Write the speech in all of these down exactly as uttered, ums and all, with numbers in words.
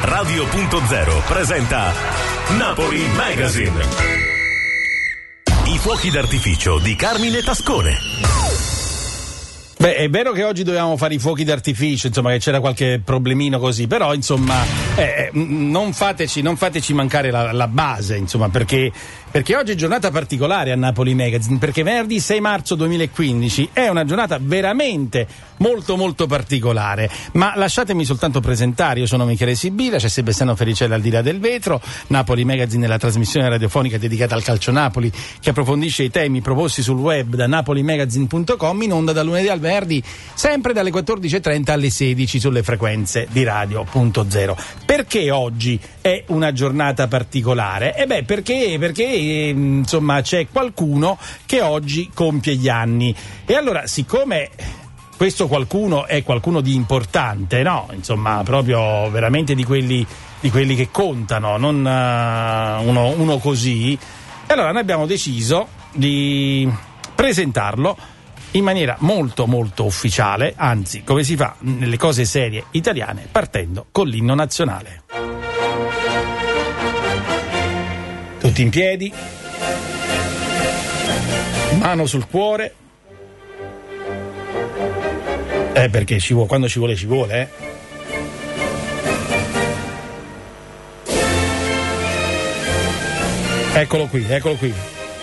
Radio punto zero presenta Napoli Magazine. I fuochi d'artificio di Carmine Tascone. Beh, è vero che oggi dovevamo fare i fuochi d'artificio, insomma, che c'era qualche problemino così, però insomma eh, non fateci non fateci mancare la, la base, insomma, perché perché oggi è giornata particolare a Napoli Magazine, perché venerdì sei marzo duemilaquindici è una giornata veramente molto molto particolare. Ma lasciatemi soltanto presentare: io sono Michele Sibilla, c'è Sebastiano Fericella al di là del vetro. Napoli Magazine è la trasmissione radiofonica dedicata al calcio Napoli, che approfondisce i temi proposti sul web da napolimagazine punto com, in onda da lunedì al venerdì, sempre dalle quattordici e trenta alle sedici sulle frequenze di Radio punto zero. Perché oggi è una giornata particolare? E beh, perché perché insomma c'è qualcuno che oggi compie gli anni, e allora, siccome questo qualcuno è qualcuno di importante, no? Insomma, proprio veramente di quelli di quelli che contano, non uh, uno, uno così, e allora noi abbiamo deciso di presentarlo in maniera molto molto ufficiale, anzi, come si fa nelle cose serie italiane, partendo con l'inno nazionale. Tutti in piedi, mano sul cuore, eh perché ci vuole, quando ci vuole ci vuole, eh. Eccolo qui, eccolo qui.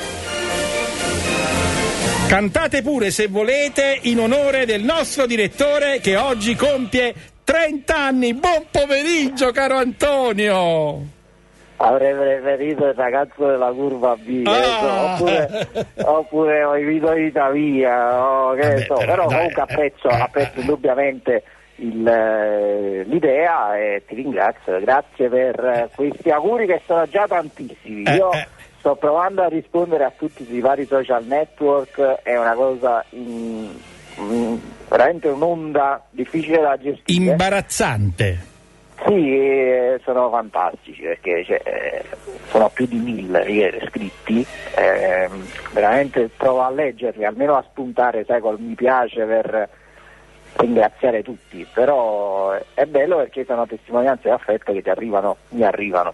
Cantate pure se volete, in onore del nostro direttore che oggi compie trenta anni. Buon pomeriggio, caro Antonio! Avrei preferito il ragazzo della curva B, ah. oppure, oppure ho invito vita via, oh, che Vabbè, so. però, però dai, comunque apprezzo, eh, apprezzo eh, indubbiamente il, eh, l'idea, e ti ringrazio, grazie per eh, questi auguri che sono già tantissimi. eh, Io eh. sto provando a rispondere a tutti sui vari social network, è una cosa in, in, veramente un'onda difficile da gestire. Imbarazzante. Sì, eh, sono fantastici, perché cioè, sono più di mille iscritti, eh, veramente provo a leggerli, almeno a spuntare, sai, col mi piace, per ringraziare tutti, però è bello perché sono testimonianze d'affetto che ti arrivano, mi arrivano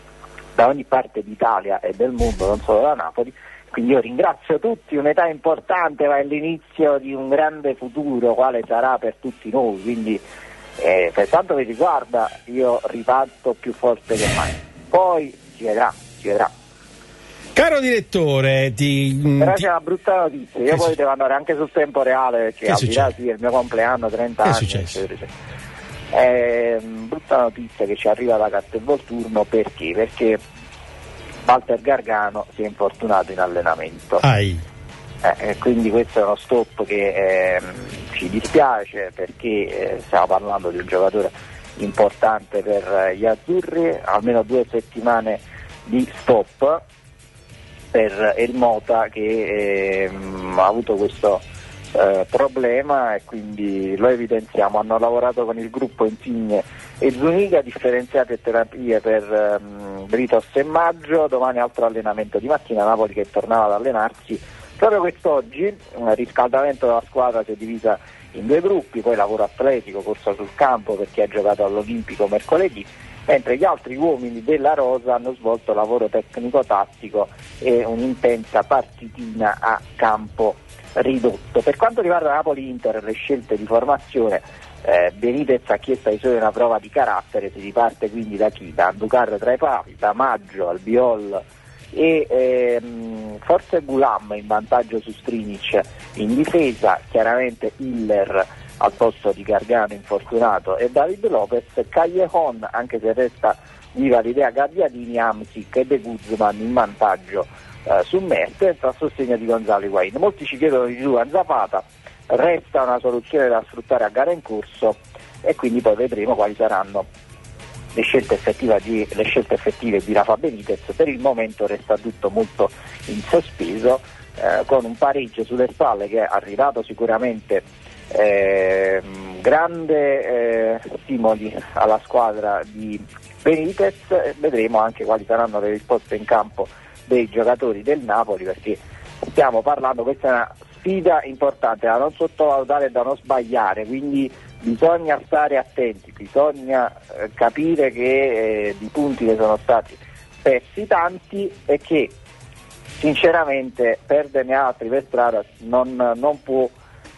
da ogni parte d'Italia e del mondo, non solo da Napoli, quindi io ringrazio tutti, un'età importante, ma è l'inizio di un grande futuro, quale sarà per tutti noi, quindi Eh, per quanto mi riguarda io riparto più forte che mai, poi si vedrà, si vedrà. Caro direttore, ti, però ti... c'è una brutta notizia, io che poi succede? devo andare anche sul tempo reale, perché Che al di là succede? sì, è il mio compleanno, trenta Che è anni, successo? eccetera, eccetera. È brutta notizia che ci arriva da Castelvolturno, perché? Perché Walter Gargano si è infortunato in allenamento. Ai. Eh, quindi questo è uno stop che eh, ci dispiace, perché eh, stiamo parlando di un giocatore importante per eh, gli azzurri, almeno due settimane di stop per El Mota, che eh, ha avuto questo eh, problema, e quindi lo evidenziamo. Hanno lavorato con il gruppo Insigne e Zuniga, differenziate terapie per ehm, Britos e Maggio. Domani altro allenamento di mattina, Napoli che tornava ad allenarsi proprio quest'oggi. Un riscaldamento della squadra si è divisa in due gruppi, poi lavoro atletico, corsa sul campo per chi ha giocato all'Olimpico mercoledì, mentre gli altri uomini della rosa hanno svolto lavoro tecnico-tattico e un'intensa partitina a campo ridotto. Per quanto riguarda Napoli-Inter, le scelte di formazione, eh, Benitez ha chiesto ai suoi una prova di carattere, si riparte quindi da chi? Da Anducar tra i pali, da Maggio, Albiol e ehm, forse Gulam in vantaggio su Strinic in difesa, chiaramente Hiller al posto di Gargano infortunato e David Lopez, Callejon, anche se resta viva l'idea Gabbiadini, Hamsik e De Guzman in vantaggio eh, su Mertens a sostegno di Gonzalo Higuain. Molti ci chiedono di Juan Zapata, resta una soluzione da sfruttare a gara in corso, e quindi poi vedremo quali saranno le scelte effettive di, le scelte effettive di Rafa Benitez. Per il momento resta tutto molto in sospeso, eh, con un pareggio sulle spalle che ha arrivato sicuramente eh, grande eh, stimoli alla squadra di Benitez. Vedremo anche quali saranno le risposte in campo dei giocatori del Napoli, perché stiamo parlando, questa è una sfida importante da non sottovalutare e da non sbagliare, quindi bisogna stare attenti, bisogna eh, capire che eh, di punti che sono stati persi tanti e che sinceramente perderne altri per strada non, non può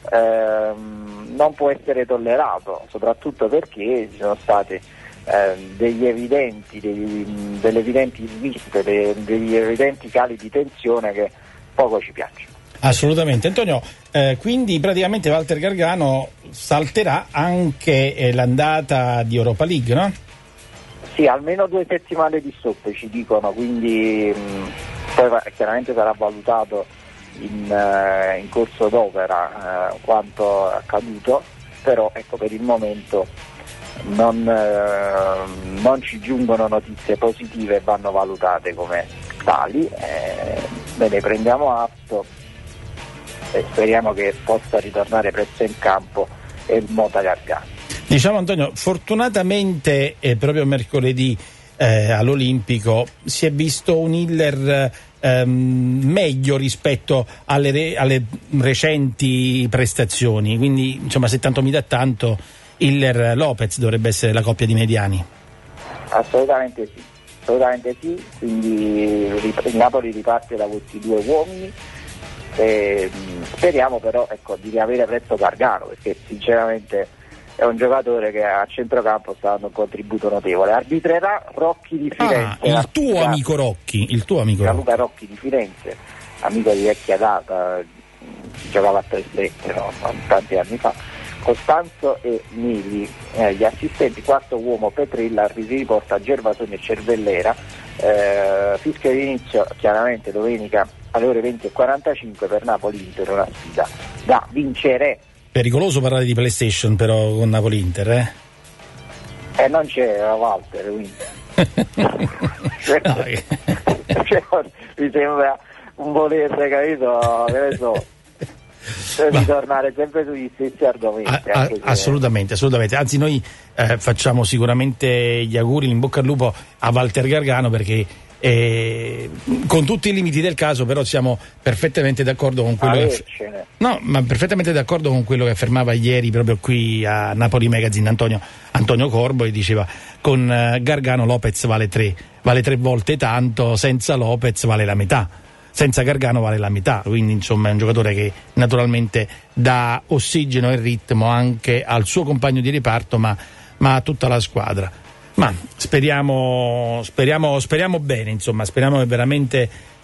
ehm, non può essere tollerato, soprattutto perché ci sono stati eh, degli evidenti degli, delle evidenti sviste, de, degli evidenti cali di tensione che poco ci piacciono. Assolutamente. Antonio, eh, quindi praticamente Walter Gargano salterà anche eh, l'andata di Europa League, no? Sì, almeno due settimane di stop ci dicono, quindi mh, poi chiaramente sarà valutato in, uh, in corso d'opera uh, quanto accaduto, però ecco, per il momento non, uh, non ci giungono notizie positive e vanno valutate come tali, eh, ne prendiamo atto e speriamo che possa ritornare presto in campo il Mota Gargano. Diciamo, Antonio, fortunatamente eh, proprio mercoledì eh, all'Olimpico si è visto un Hiller ehm, meglio rispetto alle, re- alle recenti prestazioni, quindi insomma se tanto mi dà tanto Hiller Lopez dovrebbe essere la coppia di mediani. Assolutamente sì, assolutamente sì, quindi il Napoli riparte da questi due uomini. Eh, speriamo però ecco, di riavere presto Gargano, perché sinceramente è un giocatore che a centrocampo sta dando un contributo notevole. Arbitrerà Rocchi di Firenze. Ah, il tuo Firenze. amico Rocchi, il tuo amico Luca Rocchi di Firenze, amico di vecchia data, giocava a tre sette, no? Tanti anni fa. Costanzo e Mili, eh, gli assistenti, quarto uomo Petrilla, riporta Gervasoni e Cervellera. Eh, fischio di inizio chiaramente domenica alle ore venti e quarantacinque per Napoli-Inter, una sfida da vincere. Pericoloso parlare di PlayStation però con Napoli-Inter, eh? Eh, non c'era Walter, quindi. cioè, no, che... cioè, mi sembra un voler, capito, che ne so, di tornare sempre sugli stessi argomenti. A, a, se... Assolutamente, assolutamente. Anzi, noi eh, facciamo sicuramente gli auguri, in bocca al lupo a Walter Gargano, perché eh, con tutti i limiti del caso, però siamo perfettamente d'accordo con quello che no, ma perfettamente d'accordo con quello che affermava ieri proprio qui a Napoli Magazine Antonio, Antonio Corbo, e diceva con eh, Gargano Lopez vale tre, vale tre volte tanto, senza Lopez vale la metà. Senza Gargano vale la metà, quindi insomma è un giocatore che naturalmente dà ossigeno e ritmo anche al suo compagno di reparto, ma, ma a tutta la squadra. Ma speriamo, speriamo, speriamo bene, insomma, speriamo che veramente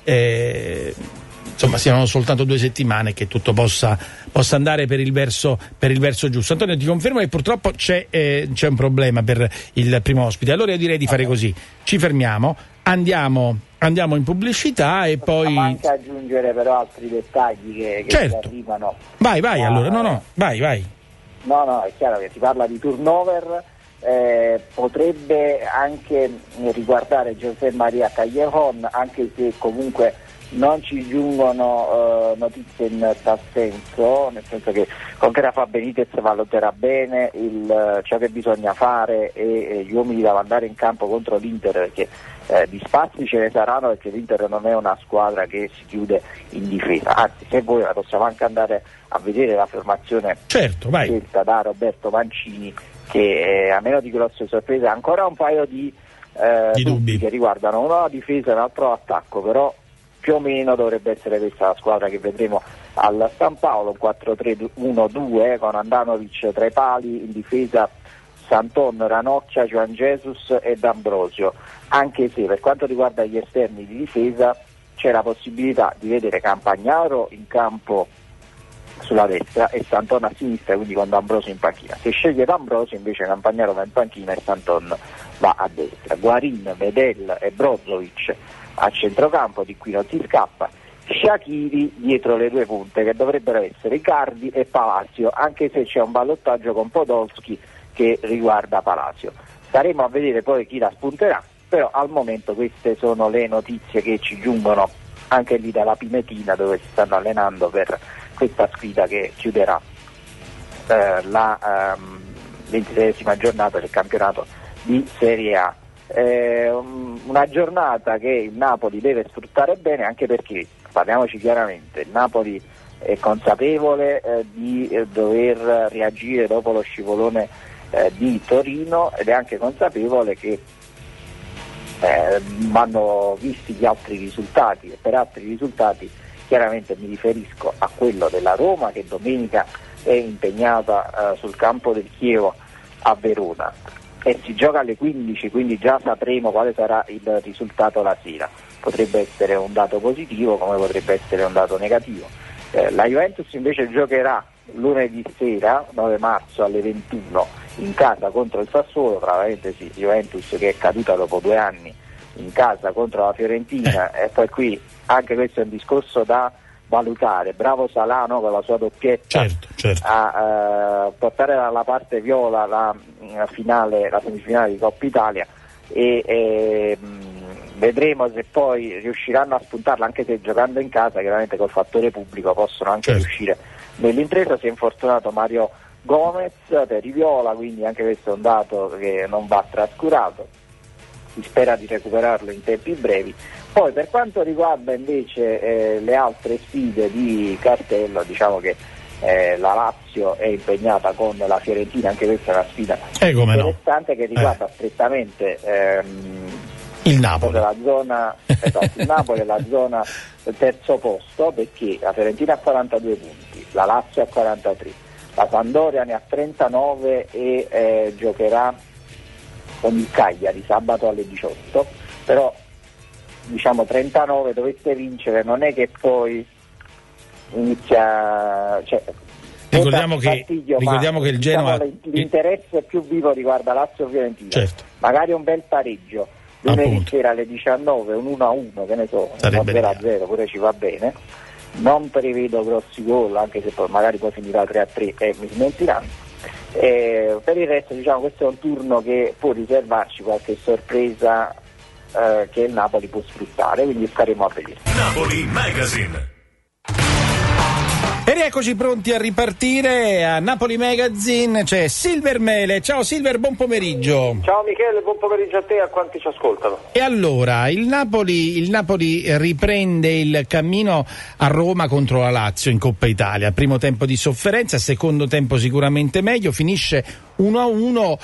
eh, insomma siano soltanto due settimane, che tutto possa, possa andare per il verso, per il verso giusto. Antonio, ti confermo che purtroppo c'è, eh, c'è un problema per il primo ospite, allora io direi di fare così, ci fermiamo, andiamo andiamo in pubblicità e poi manca aggiungere però altri dettagli che, che certo. arrivano. Vai, vai, ah, allora, no, no, vai, vai. No, no, è chiaro che si parla di turnover, eh, potrebbe anche riguardare José María Callejon, anche se comunque non ci giungono eh, notizie in tal senso, nel senso che con Rafa Benitez valuterà bene il, ciò che bisogna fare e, e gli uomini da mandare in campo contro l'Inter, perché eh, di spazi ce ne saranno, perché l'Inter non è una squadra che si chiude in difesa, anzi se vuoi possiamo anche andare a vedere la formazione certo, vai. scelta da Roberto Mancini, che eh, a meno di grosse sorprese ha ancora un paio di, eh, di dubbi. dubbi che riguardano uno la difesa e un altro attacco, però più o meno dovrebbe essere questa la squadra che vedremo al San Paolo, un quattro tre uno due con Andanovic tra i pali, in difesa Santon, Ranocchia, Juan Jesus e D'Ambrosio, anche se per quanto riguarda gli esterni di difesa c'è la possibilità di vedere Campagnaro in campo sulla destra e Santon a sinistra, quindi con D'Ambrosio in panchina. Se sceglie D'Ambrosio invece Campagnaro va in panchina e Santon va a destra. Guarin, Medel e Brozovic a centrocampo, di qui non si scappa. Shaqiri dietro le due punte, che dovrebbero essere Icardi e Palacio, anche se c'è un ballottaggio con Podolski che riguarda Palacio. Staremo a vedere poi chi la spunterà, però al momento queste sono le notizie che ci giungono anche lì dalla Pinetina, dove si stanno allenando per questa sfida che chiuderà eh, la ehm, ventiseiesima giornata del campionato di Serie A. Eh, una giornata che il Napoli deve sfruttare bene, anche perché, parliamoci chiaramente, il Napoli è consapevole eh, di eh, dover reagire dopo lo scivolone eh, di Torino, ed è anche consapevole che eh, vanno visti gli altri risultati, e per altri risultati chiaramente mi riferisco a quello della Roma, che domenica è impegnata eh, sul campo del Chievo a Verona, e si gioca alle quindici, quindi già sapremo quale sarà il risultato la sera. Potrebbe essere un dato positivo come potrebbe essere un dato negativo. Eh, la Juventus invece giocherà lunedì sera, nove marzo alle ventuno, in casa contro il Sassuolo, tra parentesi Juventus che è caduta dopo due anni in casa contro la Fiorentina, e poi qui anche questo è un discorso da valutare. Bravo Salano con la sua doppietta, certo, certo. a uh, portare dalla parte viola la, la finale, la semifinale di Coppa Italia, e, e mh, vedremo se poi riusciranno a spuntarla, anche se giocando in casa chiaramente col fattore pubblico possono anche certo. riuscire nell'impresa. Si è infortunato Mario Gomez per i viola, quindi anche questo è un dato che non va trascurato, si spera di recuperarlo in tempi brevi. Poi per quanto riguarda invece eh, le altre sfide di cartello, diciamo che eh, la Lazio è impegnata con la Fiorentina, anche questa è una sfida eh, interessante no. che riguarda eh. strettamente ehm, il Napoli, la zona, esatto, il Napoli è la zona del terzo posto, perché la Fiorentina ha quarantadue punti, la Lazio ha quarantatré, la Sampdoria ne ha trentanove e eh, giocherà con il Cagliari sabato alle diciotto, però diciamo trentanove dovesse vincere non è che poi inizia, cioè, ricordiamo che, partiglio, ricordiamo ma, che il Genoa diciamo, l'interesse più vivo riguarda Lazio Fiorentina, certo. magari un bel pareggio lunedì sera alle diciannove, un uno a uno, che ne so, un zero a zero pure ci va bene. Non prevedo grossi gol, anche se poi magari poi finirà tre a tre e mi smentiranno. E per il resto diciamo questo è un turno che può riservarci qualche sorpresa eh, che il Napoli può sfruttare, quindi staremo a vedere. Napoli Magazine. E rieccoci pronti a ripartire. A Napoli Magazine c'è Silver Mele. Ciao Silver, buon pomeriggio. Ciao Michele, buon pomeriggio a te e a quanti ci ascoltano. E allora, il Napoli, il Napoli riprende il cammino a Roma contro la Lazio in Coppa Italia. Primo tempo di sofferenza, secondo tempo sicuramente meglio, finisce uno a uno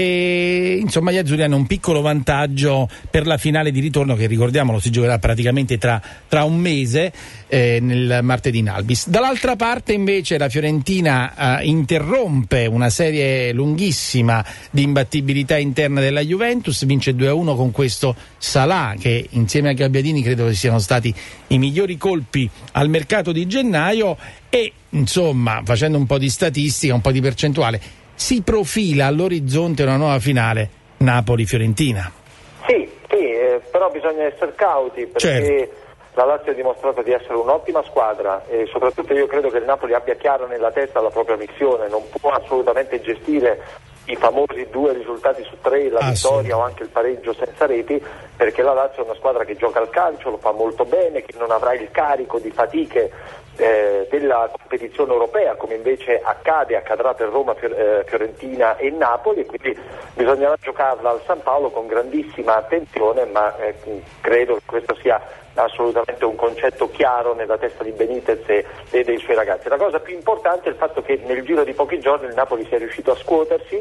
e insomma gli azzurri hanno un piccolo vantaggio per la finale di ritorno, che ricordiamolo si giocherà praticamente tra, tra un mese, eh, nel martedì in Albis. Dall'altra parte invece la Fiorentina eh, interrompe una serie lunghissima di imbattibilità interna della Juventus, vince due a uno con questo Salah che insieme a Gabbiadini credo che siano stati i migliori colpi al mercato di gennaio, e insomma facendo un po' di statistica, un po' di percentuale, si profila all'orizzonte una nuova finale Napoli-Fiorentina. Sì, sì, eh, però bisogna essere cauti, perché certo. La Lazio ha dimostrato di essere un'ottima squadra e soprattutto io credo che il Napoli abbia chiaro nella testa la propria missione, non può assolutamente gestire i famosi due risultati su tre, la ah, vittoria sì. o anche il pareggio senza reti, perché la Lazio è una squadra che gioca al calcio, lo fa molto bene, che non avrà il carico di fatiche eh, della competizione europea, come invece accade, accadrà per Roma, Fiorentina e Napoli, e quindi bisognerà giocarla al San Paolo con grandissima attenzione, ma eh, credo che questo sia assolutamente un concetto chiaro nella testa di Benitez e, e dei suoi ragazzi. La cosa più importante è il fatto che nel giro di pochi giorni il Napoli sia riuscito a scuotersi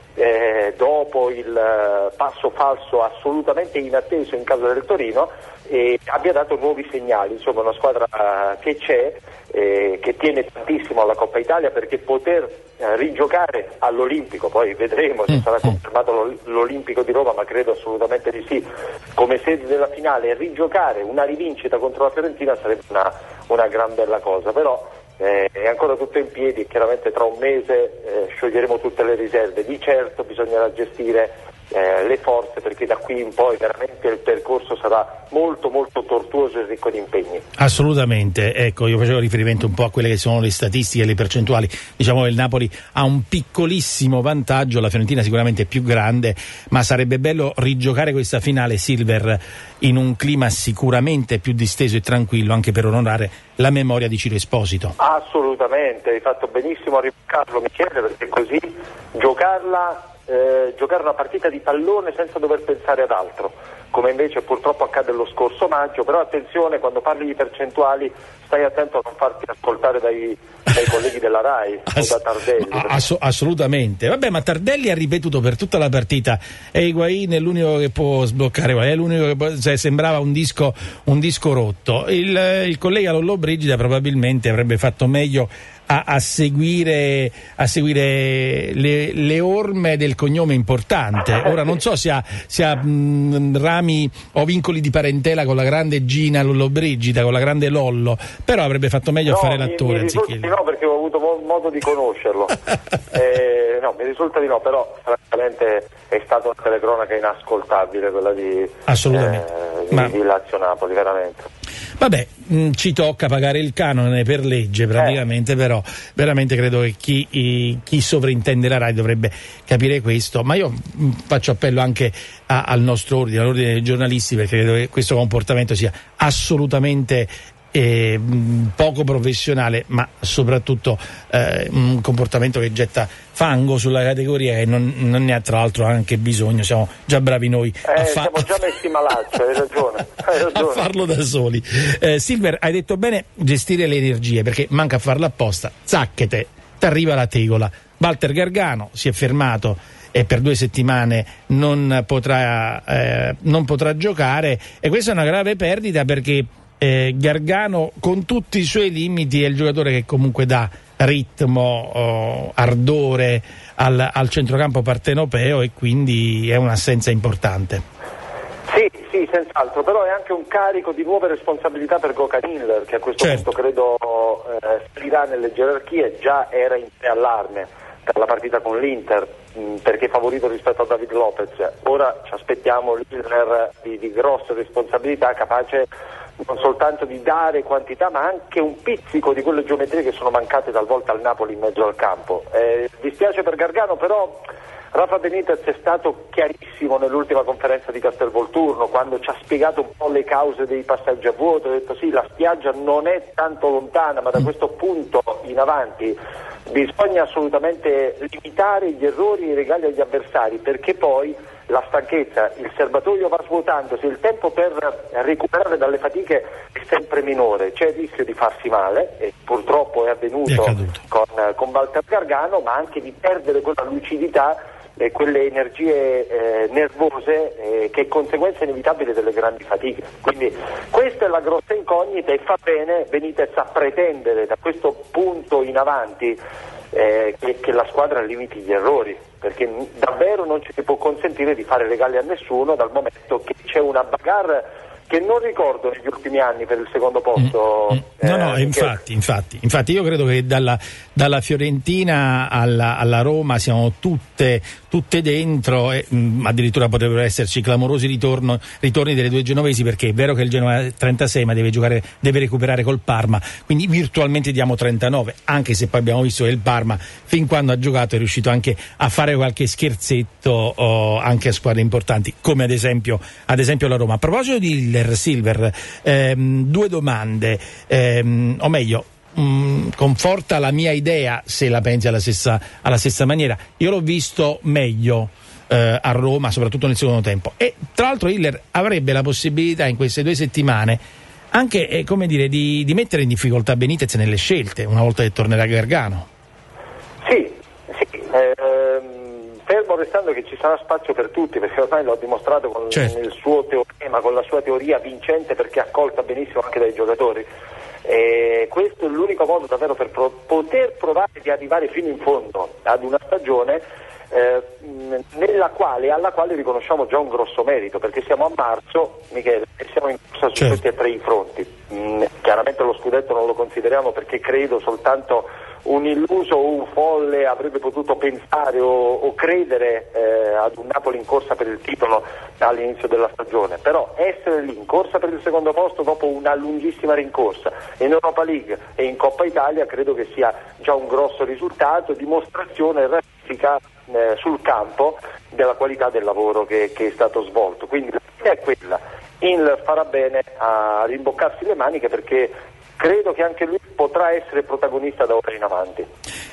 eh, dopo il uh, passo falso assolutamente inatteso in casa del Torino, e abbia dato nuovi segnali, insomma una squadra uh, che c'è, eh, che tiene tantissimo alla Coppa Italia, perché poter uh, rigiocare all'Olimpico, poi vedremo se sarà confermato l'Olimpico di Roma, ma credo assolutamente di sì, come sede della finale, e rigiocare una rivincita contro la Fiorentina sarebbe una, una gran bella cosa, però eh, è ancora tutto in piedi, chiaramente tra un mese eh, scioglieremo tutte le riserve, di certo bisognerà gestire Eh, le forze, perché da qui in poi veramente il percorso sarà molto molto tortuoso e ricco di impegni. Assolutamente, ecco, io facevo riferimento un po' a quelle che sono le statistiche e le percentuali. Diciamo che il Napoli ha un piccolissimo vantaggio, la Fiorentina sicuramente è più grande, ma sarebbe bello rigiocare questa finale, Silver, in un clima sicuramente più disteso e tranquillo, anche per onorare la memoria di Ciro Esposito. Assolutamente, hai fatto benissimo a rimarcarlo Michele, perché così giocarla eh, giocare una partita di pallone senza dover pensare ad altro, come invece purtroppo accade lo scorso maggio. Però attenzione, quando parli di percentuali stai attento a non farti ascoltare dai, dai colleghi della RAI Ass- o da Tardelli. Ass- assolutamente. Vabbè, ma Tardelli ha ripetuto per tutta la partita e Higuaín è l'unico che può sbloccare, è l'unico che può, cioè, sembrava un disco, un disco rotto. Il, il collega Lollobrigida probabilmente avrebbe fatto meglio A, a seguire, a seguire le, le orme del cognome importante. Ora non so se ha, se ha mh, rami o vincoli di parentela con la grande Gina Lollobrigida, con la grande Lollo, però avrebbe fatto meglio no, a fare mi, l'attore mi anziché risulta di no, perché ho avuto mo- modo di conoscerlo. eh, no, mi risulta di no, però francamente è stata una telecronaca inascoltabile quella di, assolutamente. Eh, di, Ma... di Lazio Napoli, veramente. Vabbè, mh, ci tocca pagare il canone per legge praticamente, eh. però veramente credo che chi, i, chi sovrintende la RAI dovrebbe capire questo, ma io mh, faccio appello anche a, al nostro ordine, all'ordine dei giornalisti, perché credo che questo comportamento sia assolutamente eh, mh, poco professionale, ma soprattutto eh, un comportamento che getta fango sulla categoria e non, non ne ha tra l'altro anche bisogno, siamo già bravi noi eh, a, fa- siamo già messi malaccio, hai ragione, hai ragione. a farlo da soli. eh, Silver, hai detto bene, gestire le energie, perché manca a farlo apposta, zacchete, t'arriva la tegola. Walter Gargano si è fermato e per due settimane non potrà, eh, non potrà giocare, e questa è una grave perdita, perché eh, Gargano, con tutti i suoi limiti, è il giocatore che comunque dà ritmo, oh, ardore al, al centrocampo partenopeo, e quindi è un'assenza importante. Sì, sì, senz'altro, però è anche un carico di nuove responsabilità per Gökhan Inler, che a questo certo. punto credo eh, salirà nelle gerarchie. Già era in pre-allarme per la partita con l'Inter, mh, perché è favorito rispetto a David Lopez. Ora ci aspettiamo l'Inter di, di grosse responsabilità, capace non soltanto di dare quantità, ma anche un pizzico di quelle geometrie che sono mancate talvolta al Napoli in mezzo al campo. Eh, dispiace per Gargano, però Rafa Benitez è stato chiarissimo nell'ultima conferenza di Castelvolturno, quando ci ha spiegato un po' le cause dei passaggi a vuoto. Ha detto sì, la spiaggia non è tanto lontana, ma da questo punto in avanti bisogna assolutamente limitare gli errori e i regali agli avversari, perché poi la stanchezza, il serbatoio va svuotandosi, il tempo per recuperare dalle fatiche è sempre minore, c'è il rischio di farsi male, e purtroppo è avvenuto è con, con Walter Gargano, ma anche di perdere quella lucidità e quelle energie eh, nervose eh, che è conseguenza inevitabile delle grandi fatiche. Quindi questa è la grossa incognita, e fa bene Benitez a pretendere da questo punto in avanti eh, che, che la squadra limiti gli errori, perché davvero non ci si può consentire di fare regali a nessuno, dal momento che c'è una bagarre che non ricordo negli ultimi anni per il secondo posto. Mm, mm. No, no, eh, infatti, che... infatti, infatti io credo che dalla, dalla Fiorentina alla, alla Roma siamo tutte, tutte dentro, e mh, addirittura potrebbero esserci clamorosi ritorno, ritorni delle due genovesi, perché è vero che il Genoa è trentasei, ma deve giocare, deve recuperare col Parma, quindi virtualmente diamo trentanove, anche se poi abbiamo visto che il Parma, fin quando ha giocato, è riuscito anche a fare qualche scherzetto oh, anche a squadre importanti, come ad esempio, ad esempio la Roma. A proposito di Silver, ehm, due domande, ehm, o meglio, mh, conforta la mia idea se la pensi alla stessa, alla stessa maniera. Io l'ho visto meglio eh, a Roma, soprattutto nel secondo tempo, e tra l'altro Hiller avrebbe la possibilità in queste due settimane anche eh, come dire, di, di mettere in difficoltà Benitez nelle scelte una volta che tornerà Gargano. Sì, sì, ehm... fermo restando che ci sarà spazio per tutti, perché ormai l'ho dimostrato con certo. il suo teorema, con la sua teoria vincente, perché accolta benissimo anche dai giocatori. E questo è l'unico modo davvero per pro- poter provare di arrivare fino in fondo ad una stagione eh, nella quale, alla quale riconosciamo già un grosso merito, perché siamo a marzo, Michele, e siamo in corsa su certo. questi e tre i fronti. Mm, chiaramente lo scudetto non lo consideriamo, perché credo soltanto un illuso o un folle avrebbe potuto pensare o, o credere eh, ad un Napoli in corsa per il titolo all'inizio della stagione, però essere lì in corsa per il secondo posto dopo una lunghissima rincorsa in Europa League e in Coppa Italia credo che sia già un grosso risultato, dimostrazione e ratifica eh, sul campo della qualità del lavoro che, che è stato svolto. Quindi la linea è quella, Inler farà bene a rimboccarsi le maniche, perché credo che anche lui potrà essere protagonista da ora in avanti.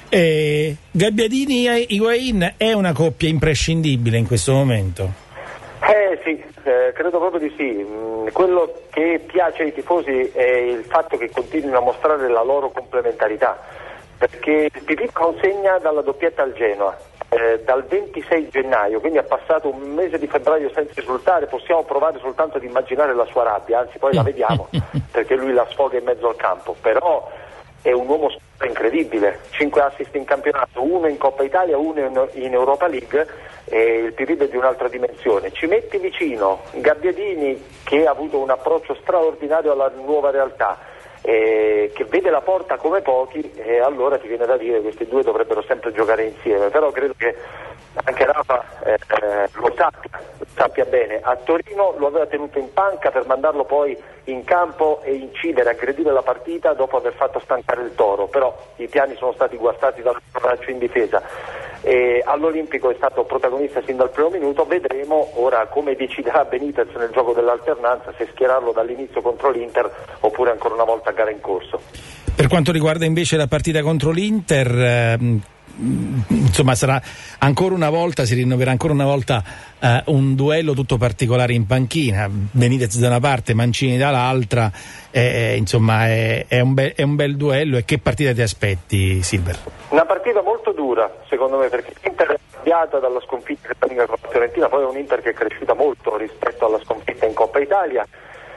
Eh, Gabbiadini e Higuaín è una coppia imprescindibile in questo momento? Eh sì, eh, credo proprio di sì. Mm, quello che piace ai tifosi è il fatto che continuino a mostrare la loro complementarità, perché il Pipì consegna dalla doppietta al Genoa eh, dal ventisei gennaio, quindi ha passato un mese di febbraio senza risultare. Possiamo provare soltanto ad immaginare la sua rabbia, anzi poi la vediamo perché lui la sfoga in mezzo al campo, però è un uomo incredibile, cinque assist in campionato, uno in Coppa Italia, uno in, in Europa League, e il Pirib è di un'altra dimensione. Ci metti vicino Gabbiadini, che ha avuto un approccio straordinario alla nuova realtà, eh, che vede la porta come pochi, e allora ti viene da dire che questi due dovrebbero sempre giocare insieme, però credo che anche Rafa eh, eh, lo sappia, lo sappia bene. A Torino lo aveva tenuto in panca per mandarlo poi in campo e incidere, aggredire la partita dopo aver fatto stancare il Toro, però i piani sono stati guastati dal braccio in difesa. E all'Olimpico è stato protagonista sin dal primo minuto. Vedremo ora come deciderà Benitez nel gioco dell'alternanza, se schierarlo dall'inizio contro l'Inter oppure ancora una volta a gara in corso. Per quanto riguarda invece la partita contro l'Inter, ehm, insomma sarà ancora una volta, si rinnoverà ancora una volta eh, un duello tutto particolare in panchina, Benitez da una parte, Mancini dall'altra, eh, insomma è, è, un be- è un bel duello. E che partita ti aspetti, Silver? Una partita molto dura secondo me, perché l'Inter è cambiata dalla sconfitta con la Fiorentina, poi è un Inter che è cresciuta molto rispetto alla sconfitta in Coppa Italia.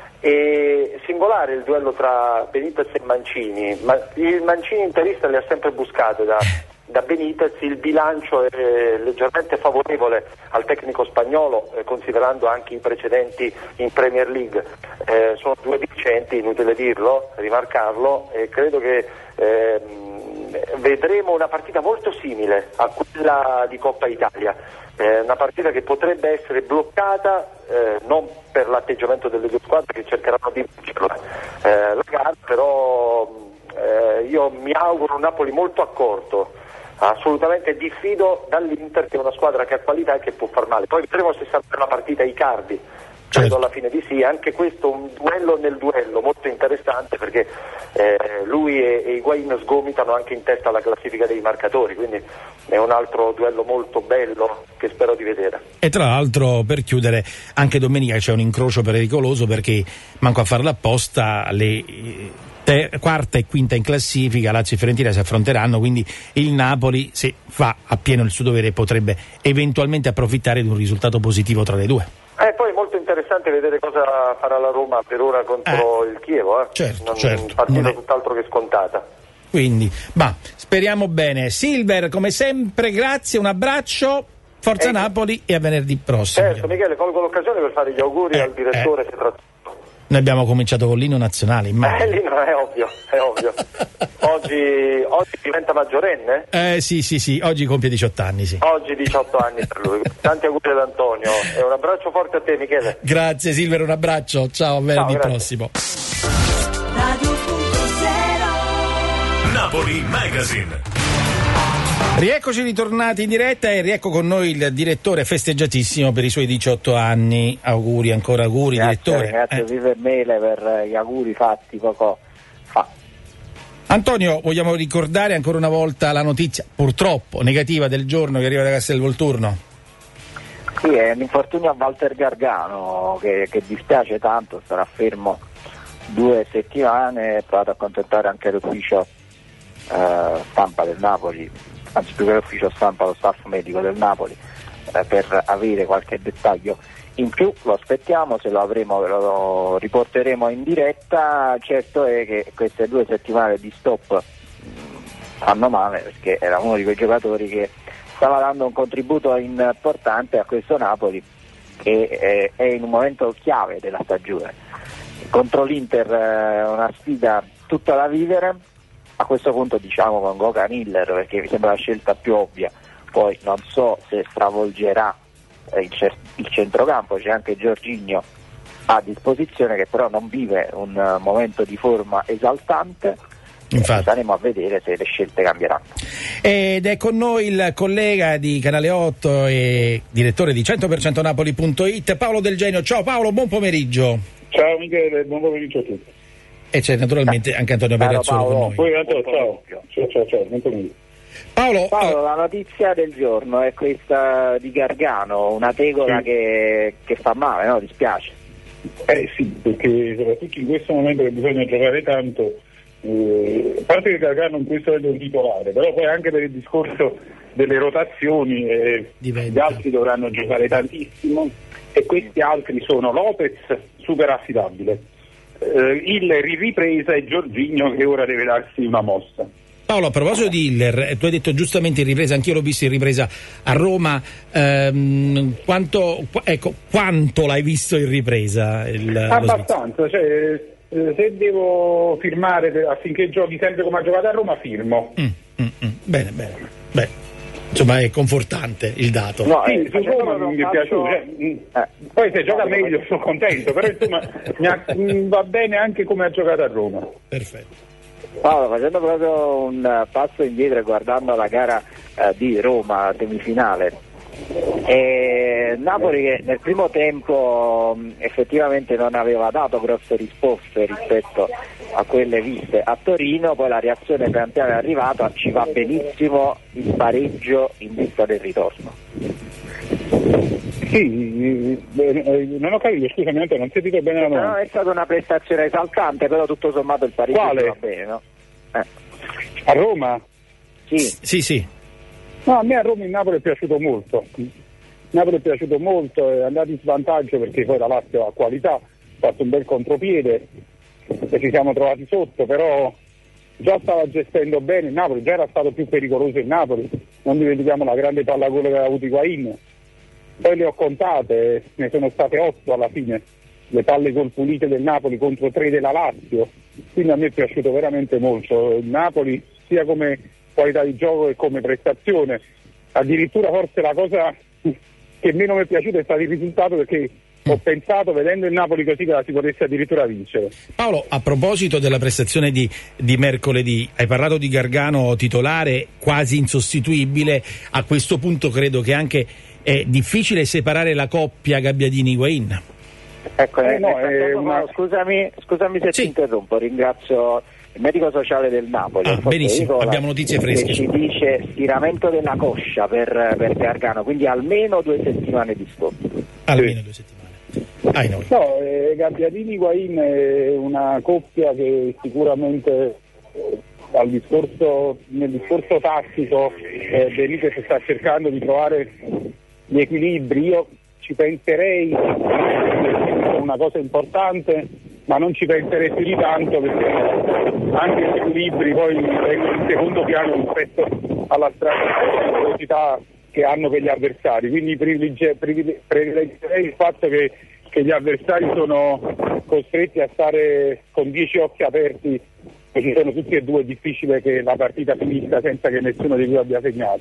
E singolare il duello tra Benitez e Mancini, ma il Mancini interista le ha sempre buscate da, da Benitez. Il bilancio è leggermente favorevole al tecnico spagnolo, eh, considerando anche i precedenti in Premier League. Eh, sono due vincenti, inutile dirlo, rimarcarlo, e credo che eh, vedremo una partita molto simile a quella di Coppa Italia. Eh, una partita che potrebbe essere bloccata, eh, non per l'atteggiamento delle due squadre che cercheranno di vincerla eh, la gara, però eh, io mi auguro un Napoli molto accorto. Assolutamente diffido dall'Inter, che è una squadra che ha qualità e che può far male. Poi vedremo se sarà una partita Icardi. Credo alla fine di sì, anche questo un duello nel duello molto interessante, perché eh, lui e, e Higuaín sgomitano anche in testa alla classifica dei marcatori, quindi è un altro duello molto bello che spero di vedere. E tra l'altro, per chiudere, anche domenica c'è un incrocio pericoloso, perché manco a farla apposta le ter- quarta e quinta in classifica, Lazio e Fiorentina, si affronteranno, quindi il Napoli, se fa appieno il suo dovere, potrebbe eventualmente approfittare di un risultato positivo tra le due. E eh, poi è molto interessante vedere cosa farà la Roma per ora contro eh, il Chievo, eh. certo, non, certo, partita non è... tutt'altro che scontata. Quindi, ma speriamo bene. Silver, come sempre, grazie, un abbraccio, forza eh, Napoli, e a venerdì prossimo. Certo, Michele, colgo l'occasione per fare gli auguri eh, al direttore. Eh. Noi abbiamo cominciato con l'inno nazionale, immagino. Eh, l'inno è ovvio, è ovvio. Oggi, oggi diventa maggiorenne? Eh sì, sì, sì, oggi compie diciotto anni, sì. Oggi diciotto anni per lui. Tanti auguri ad Antonio e un abbraccio forte a te, Michele. Grazie Silver, un abbraccio, ciao, a venerdì ciao, prossimo. Napoli Magazine. Rieccoci ritornati in diretta e riecco con noi il direttore festeggiatissimo per i suoi diciotto anni. Auguri, ancora auguri, grazie, direttore. Grazie eh. Silver Mele per gli auguri fatti poco fa. Antonio, vogliamo ricordare ancora una volta la notizia purtroppo negativa del giorno che arriva da Castelvolturno? Sì, è l'infortunio a Walter Gargano che, che dispiace tanto, starà fermo due settimane. Ho provato a contattare anche l'ufficio eh, stampa del Napoli, anzi più che l'ufficio stampa, lo staff medico del Napoli, eh, per avere qualche dettaglio in più. Lo aspettiamo, se lo avremo ve lo riporteremo in diretta. Certo è che queste due settimane di stop mh, fanno male, perché era uno di quei giocatori che stava dando un contributo importante a questo Napoli, che eh, è in un momento chiave della stagione. Contro l'Inter è eh, una sfida tutta da vivere. A questo punto diciamo con Goga Miller, perché mi sembra la scelta più ovvia. Poi non so se stravolgerà eh, il, cer- il centrocampo, c'è anche Jorginho a disposizione, che però non vive un uh, momento di forma esaltante. Infatti. Staremo a vedere se le scelte cambieranno. Ed è con noi il collega di Canale otto e direttore di cento per cento napoli punto it, Paolo Del Genio. Ciao Paolo, buon pomeriggio. Ciao Michele, buon pomeriggio a tutti. E c'è naturalmente anche Antonio Perazzolo con noi. Poi, Antonio, ciao. Ciao, ciao, ciao, buon pomeriggio. Paolo, Paolo, la notizia del giorno è questa di Gargano, una tegola sì. che, che fa male, no? Dispiace. Eh sì, perché soprattutto in questo momento che bisogna giocare tanto, eh, a parte che Gargano in questo momento è un titolare, però poi anche per il discorso delle rotazioni eh, gli altri dovranno giocare tantissimo e questi altri sono Lopez, super affidabile, eh, Hiller in ripresa e Jorginho che ora deve darsi una mossa. Paolo, a proposito di Hiller, tu hai detto giustamente in ripresa, anch'io l'ho visto in ripresa a Roma, ehm, quanto, ecco, quanto l'hai visto in ripresa? Il, Abbastanza, cioè, eh, se devo firmare per, affinché giochi sempre come ha giocato a Roma, firmo. Mm, mm, mm. Bene, bene, beh, insomma è confortante il dato. No, sì, su Roma mi è piaciuto, cioè, eh, poi se gioca meglio sono contento, però insomma mi ha, mh, va bene anche come ha giocato a Roma. Perfetto. Paolo, facendo proprio un passo indietro e guardando la gara eh, di Roma semifinale, e Napoli che nel primo tempo mh, effettivamente non aveva dato grosse risposte rispetto a quelle viste a Torino, poi la reazione pian piano è arrivata, ci va benissimo il pareggio in vista del ritorno. Sì, eh, non ho capito, scusami, non ho sentito bene la domanda. No, è stata una prestazione esaltante, però tutto sommato il pareggio Quale? va bene, no? Eh. A Roma? Sì. Sì, sì. No, a me a Roma il Napoli è piaciuto molto. Il Napoli è piaciuto molto, è andato in svantaggio perché poi la Lazio ha qualità, ha fatto un bel contropiede e ci siamo trovati sotto, però già stava gestendo bene il Napoli, già era stato più pericoloso il Napoli, non dimentichiamo la grande pallagolo che aveva avuto Higuain. Poi le ho contate, ne sono state otto alla fine, le palle gol pulite del Napoli contro tre della Lazio, quindi a me è piaciuto veramente molto il Napoli, sia come qualità di gioco che come prestazione. Addirittura forse la cosa che meno mi è piaciuta è stato il risultato, perché ho pensato, vedendo il Napoli così, che la si potesse addirittura vincere. Paolo, a proposito della prestazione di, di mercoledì, hai parlato di Gargano titolare quasi insostituibile, a questo punto credo che anche è difficile separare la coppia Gabbiadini-Higuain. Ecco, eh, no, è una... scusami, scusami se sì. ti interrompo, ringrazio il medico sociale del Napoli. Ah, benissimo, Nicola, abbiamo notizie fresche. Che ci dice stiramento della coscia per, per Gargano, quindi almeno due settimane di stop. Almeno sì. due settimane. Ai noi. No, eh, Gabbiadini-Higuain è una coppia che sicuramente eh, al discorso, nel discorso tattico eh, Benitez sta cercando di trovare gli equilibri. Io ci penserei, è una cosa importante, ma non ci penserei più di tanto, perché anche gli equilibri poi vengono in secondo piano rispetto alla velocità che hanno per gli avversari, quindi privilegierei il fatto che, che gli avversari sono costretti a stare con dieci occhi aperti, e ci sono tutti e due, è difficile che la partita finisca senza che nessuno di due abbia segnato.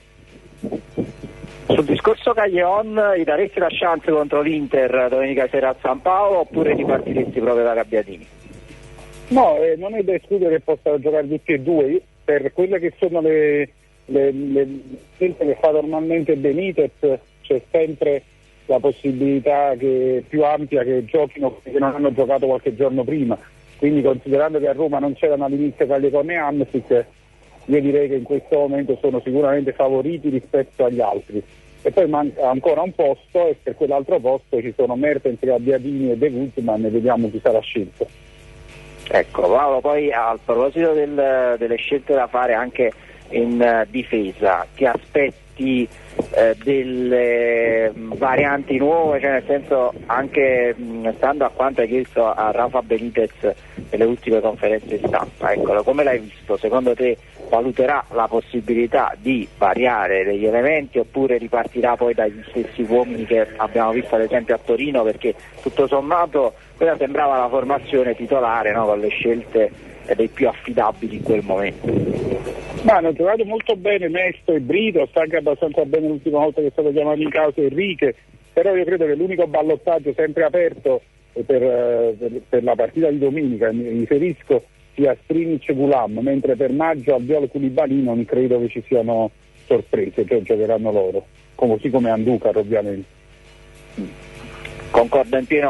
Sul discorso Callejon, gli daresti la chance contro l'Inter domenica sera a San Paolo, oppure ripartiresti proprio da Gabbiadini? No, eh, non è da escludere che possano giocare tutti e due. Io, per quelle che sono le, le, le scelte che fa normalmente Benitez, c'è sempre la possibilità che più ampia che giochino che non hanno giocato qualche giorno prima, quindi considerando che a Roma non c'erano all'inizio Callejon e Hamsik, io direi che in questo momento sono sicuramente favoriti rispetto agli altri. E poi manca ancora un posto, e per quell'altro posto ci sono Mertens, Gabbiadini e De Guzman, e vediamo chi sarà scelto. Ecco, Paolo, poi a proposito del, delle scelte da fare anche in uh, difesa, ti aspetti eh, delle mh, varianti nuove, cioè nel senso, anche mh, stando a quanto hai chiesto a Rafa Benitez nelle ultime conferenze stampa, ecco, come l'hai visto? Secondo te valuterà la possibilità di variare degli elementi, oppure ripartirà poi dagli stessi uomini che abbiamo visto ad esempio a Torino, perché tutto sommato quella sembrava la formazione titolare, no? Con le scelte dei più affidabili in quel momento? Ma hanno giocato molto bene Mesto e Brito, sta anche abbastanza bene l'ultima volta che è stato chiamato in causa Enrique, però io credo che l'unico ballottaggio sempre aperto per, per, per la partita di domenica, mi riferisco, sia Skriniar e Gulam, mentre per Maggio, Albiol e Koulibaly non credo che ci siano sorprese, cioè giocheranno loro, così come Andújar ovviamente. Concordo in pieno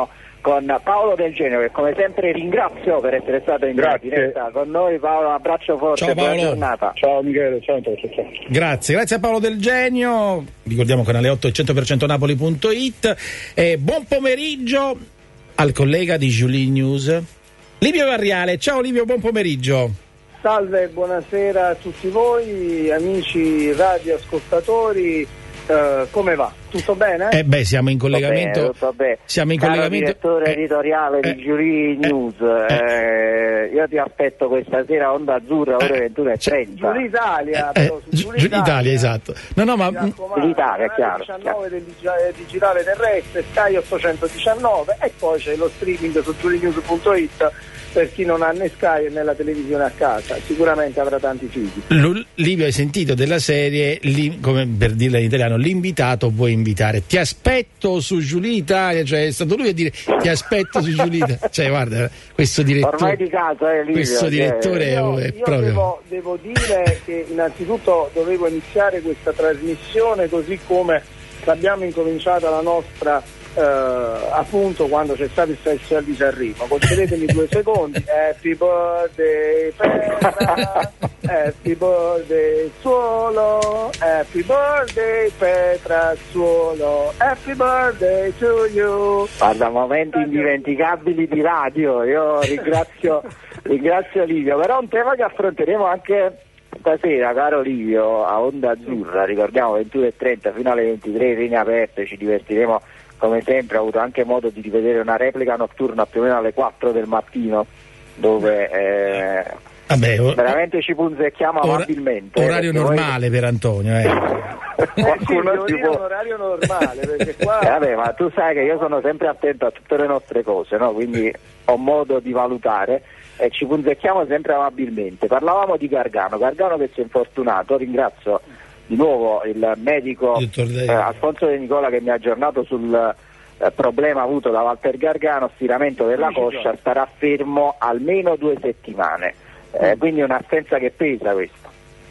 con Paolo Del Genio, che come sempre ringrazio per essere stato in Grazie. diretta con noi. Paolo, un abbraccio forte, Ciao, buona Paolo. giornata. Ciao Michele, ciao Antonio, ciao. Grazie, grazie a Paolo Del Genio. Ricordiamo canale otto e cento per cento napoli punto it. E buon pomeriggio al collega di Julie News, Livio Varriale. Ciao Livio, buon pomeriggio. Salve, buonasera a tutti voi, amici radioascoltatori. Uh, come va? Tutto bene? Eh beh, siamo in collegamento. Tutto bene, tutto bene. Siamo in Caro collegamento. direttore eh, editoriale eh, di Julie eh, News, eh, eh, io ti aspetto questa sera a Onda Azzurra ore eh, ventuno e trenta. Giulia Italia, eh, però, su Gi- Giulia Gi- Italia, Italia, esatto. No, no, ma mi raccomando, L'Italia, canale chiaro, diciannove del digi- digitale terrestre, Sky ottocentodiciannove, e poi c'è lo streaming su julie news punto it per chi non ha né Sky né la televisione a casa. Sicuramente avrà tanti figli. Lu- Livio, hai sentito della serie, li- come per dirla in italiano, l'invitato vuoi invitare. Ti aspetto su Giulia Italia, cioè è stato lui a dire ti aspetto su Giulia Italia. Cioè, guarda, questo direttore. Ormai di casa, eh, Livio, questo cioè, direttore è, Io, è io proprio. devo, devo dire che innanzitutto dovevo iniziare questa trasmissione così come l'abbiamo incominciata la nostra eh, appunto quando c'è stato il Festival di Sanremo. Concedetemi due secondi. Happy birthday Petra, happy birthday Suolo, happy birthday Petra Suolo, happy birthday to you. Guarda, momenti indimenticabili di radio. Io ringrazio, ringrazio Livio, però un tema che affronteremo anche stasera, caro Livio, a Onda Azzurra. Ricordiamo ventuno e trenta fino alle ventitré, linee aperte, ci divertiremo come sempre. Ho avuto anche modo di rivedere una replica notturna più o meno alle quattro del mattino, dove eh, Vabbè, o- veramente ci punzecchiamo ora- amabilmente. orario perché normale per Antonio, eh. Eh sì, qualcuno devo si dire può... un orario normale, perché qua Eh, vabbè, ma tu sai che io sono sempre attento a tutte le nostre cose, no? Quindi ho modo di valutare e ci punzecchiamo sempre amabilmente. Parlavamo di Gargano, Gargano che si è infortunato. Ringrazio di nuovo il medico Dottor De- eh, Alfonso De Nicola che mi ha aggiornato sul eh, problema avuto da Walter Gargano, stiramento della coscia, starà fermo almeno due settimane, eh, quindi è un'assenza che pesa questa.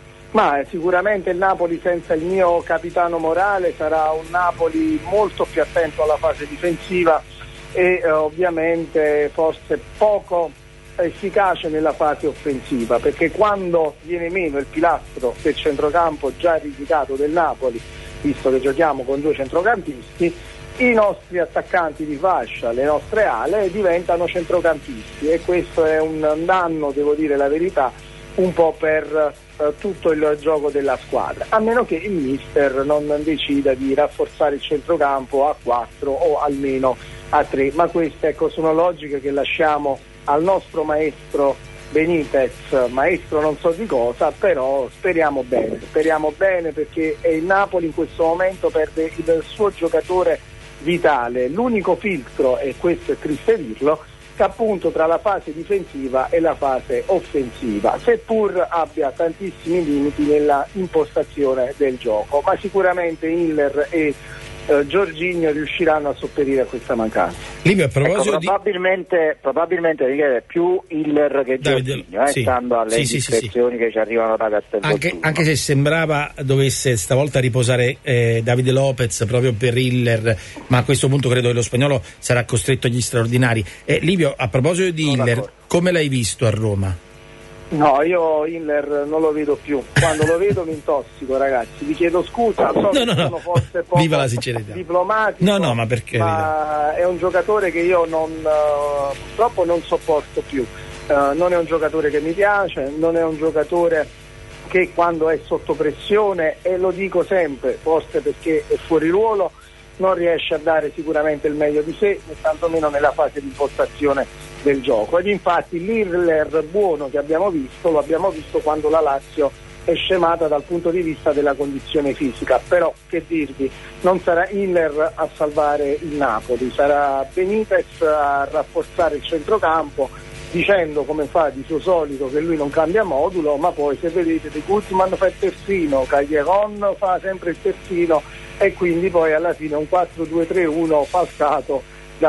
Ma eh, sicuramente il Napoli senza il mio capitano Morale sarà un Napoli molto più attento alla fase difensiva e eh, ovviamente forse poco efficace nella fase offensiva, perché quando viene meno il pilastro del centrocampo già risicato del Napoli, visto che giochiamo con due centrocampisti, i nostri attaccanti di fascia, le nostre ale diventano centrocampisti, e questo è un danno, devo dire la verità, un po' per eh, tutto il gioco della squadra, a meno che il mister non decida di rafforzare il centrocampo a quattro o almeno a tre, ma queste, ecco, sono logiche che lasciamo al nostro maestro Benitez, maestro non so di cosa, però speriamo bene, speriamo bene perché il Napoli in questo momento perde il suo giocatore vitale, l'unico filtro, e questo è triste dirlo, che appunto tra la fase difensiva e la fase offensiva, seppur abbia tantissimi limiti nella impostazione del gioco, ma sicuramente Hiller e Uh, Jorginho riusciranno a sopperire a questa mancanza. Livio, a proposito Ecco, probabilmente, probabilmente Michele, più Hiller che Davide, Jorginho, eh, sì. stando alle Sì, sì, sì, indiscrezioni che ci arrivano da di... Castelvolturno. anche, anche se sembrava dovesse stavolta riposare eh, Davide Lopez proprio per Hiller, ma a questo punto credo che lo spagnolo sarà costretto agli straordinari. Eh, Livio, a proposito di Sono Hiller, d'accordo. come l'hai visto a Roma? No, io Hiller non lo vedo più. Quando lo vedo mi intossico, ragazzi. Vi chiedo scusa, so No, che no, no. sono forse poco Viva la sincerità. diplomatico. No, no, ma perché? Ma è un giocatore che io non uh, purtroppo non sopporto più. Uh, non è un giocatore che mi piace, non è un giocatore che quando è sotto pressione, e lo dico sempre, forse perché è fuori ruolo, non riesce a dare sicuramente il meglio di sé, né tantomeno nella fase di impostazione del gioco. Ed infatti l'Hiller buono che abbiamo visto lo abbiamo visto quando la Lazio è scemata dal punto di vista della condizione fisica, però che dirvi, non sarà Hiller a salvare il Napoli, sarà Benitez a rafforzare il centrocampo, dicendo come fa di suo solito che lui non cambia modulo, ma poi se vedete De Guzman fa il terzino, Callejon fa sempre il terzino, e quindi poi alla fine un quattro due tre uno falsato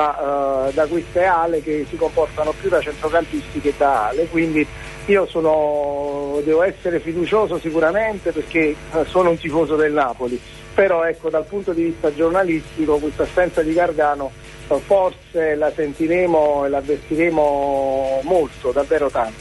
da, uh, da queste ale che si comportano più da centrocampisti che da ale. Quindi io sono, devo essere fiducioso sicuramente perché uh, sono un tifoso del Napoli, però ecco, dal punto di vista giornalistico questa assenza di Gargano forse la sentiremo e la avvertiremo molto, davvero tanto.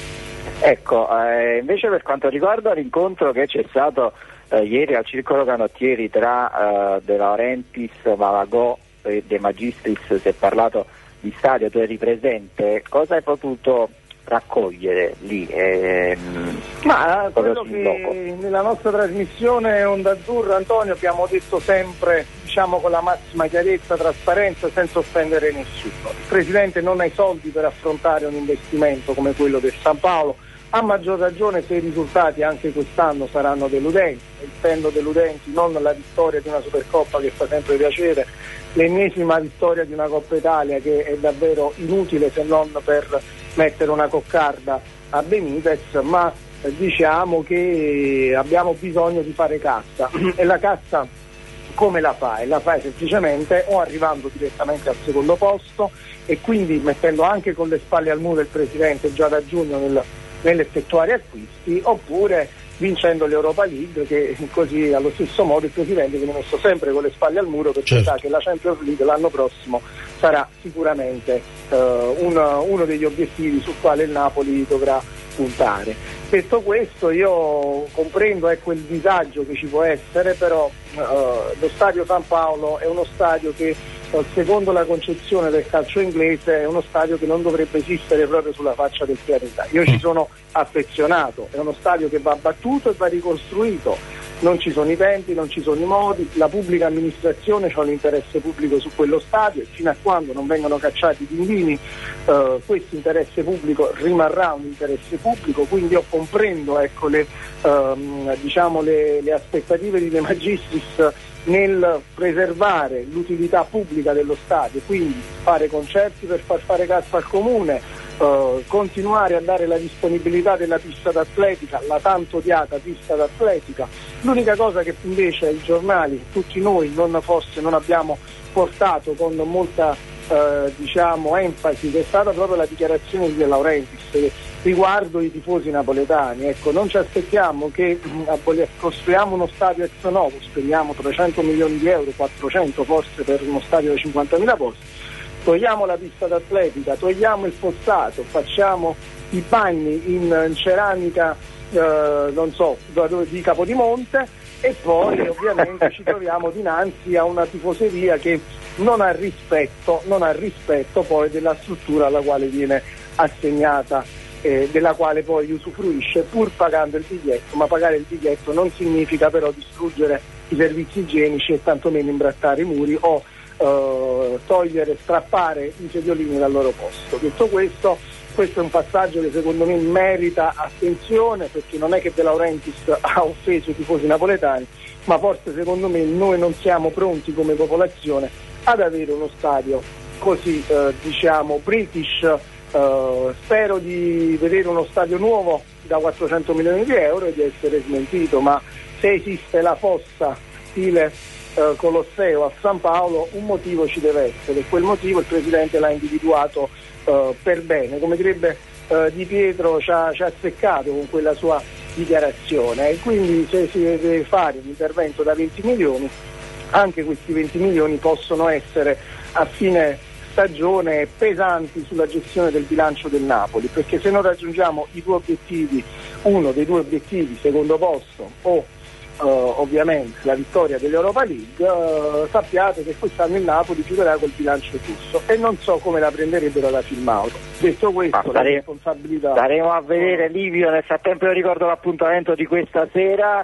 Ecco, eh, invece per quanto riguarda l'incontro che c'è stato eh, ieri al Circolo Canottieri tra eh, De Laurentiis, Malagò e De Magistris, si è parlato di stadio, tu eri presente, cosa hai potuto raccogliere lì? Ehm, Ma quello che loco? Nella nostra trasmissione Onda Azzurra, Antonio, abbiamo detto sempre, diciamo con la massima chiarezza, trasparenza, senza offendere nessuno. Il Presidente non ha i soldi per affrontare un investimento come quello del San Paolo, a maggior ragione se i risultati anche quest'anno saranno deludenti, essendo deludenti non la vittoria di una Supercoppa che fa sempre piacere, l'ennesima vittoria di una Coppa Italia che è davvero inutile se non per mettere una coccarda a Benitez, ma eh, diciamo che abbiamo bisogno di fare cassa e la cassa come la fai? La fai semplicemente o arrivando direttamente al secondo posto e quindi mettendo anche con le spalle al muro il Presidente già da giugno nel nell'effettuare acquisti, oppure vincendo l'Europa League, che così allo stesso modo il Presidente viene messo sempre con le spalle al muro, perché certo. sa che la Champions League l'anno prossimo sarà sicuramente uh, uno, uno degli obiettivi sul quale il Napoli dovrà puntare. Detto questo, io comprendo ecco il disagio che ci può essere, però uh, lo stadio San Paolo è uno stadio che secondo la concezione del calcio inglese è uno stadio che non dovrebbe esistere proprio sulla faccia del pianeta. Io ci sono affezionato, è uno stadio che va battuto e va ricostruito, non ci sono i tempi, non ci sono i modi, la pubblica amministrazione ha un interesse pubblico su quello stadio e fino a quando non vengono cacciati i bambini eh, questo interesse pubblico rimarrà un interesse pubblico, quindi io comprendo ecco, le, ehm, diciamo le, le aspettative di De Magistris nel preservare l'utilità pubblica dello stadio, quindi fare concerti per far fare cassa al comune, eh, continuare a dare la disponibilità della pista d'atletica, la tanto odiata pista d'atletica. L'unica cosa che invece i giornali, tutti noi, non forse non abbiamo portato con molta eh, diciamo enfasi, che è stata proprio la dichiarazione di De Laurentiis riguardo i tifosi napoletani. Ecco, non ci aspettiamo che mh, costruiamo uno stadio ex novo, speriamo trecento milioni di euro, quattrocento forse per uno stadio da cinquantamila posti, togliamo la pista d'atletica, togliamo il fossato, facciamo i bagni in, in ceramica eh, non so, di Capodimonte e poi ovviamente ci troviamo dinanzi a una tifoseria che non ha rispetto, non ha rispetto poi della struttura alla quale viene assegnata, eh, della quale poi usufruisce pur pagando il biglietto, ma pagare il biglietto non significa però distruggere i servizi igienici e tantomeno imbrattare i muri o eh, togliere, strappare i sediolini dal loro posto. Detto questo, questo è un passaggio che secondo me merita attenzione, perché non è che De Laurentiis ha offeso i tifosi napoletani, ma forse secondo me noi non siamo pronti come popolazione ad avere uno stadio così eh, diciamo British. Uh, spero di vedere uno stadio nuovo da quattrocento milioni di euro e di essere smentito, ma se esiste la fossa stile uh, Colosseo a San Paolo un motivo ci deve essere, e quel motivo il Presidente l'ha individuato uh, per bene, come direbbe uh, Di Pietro ci ha, ci ha azzeccato con quella sua dichiarazione, e quindi se si deve fare un intervento da venti milioni, anche questi venti milioni possono essere a fine stagione pesanti sulla gestione del bilancio del Napoli, perché se non raggiungiamo i due obiettivi, uno dei due obiettivi, secondo posto o uh, ovviamente la vittoria dell'Europa League, uh, sappiate che quest'anno il Napoli chiuderà col bilancio giusto e non so come la prenderebbero la Filmauto. Detto questo, stare, la responsabilità staremo a vedere. Livio, nel frattempo io ricordo l'appuntamento di questa sera.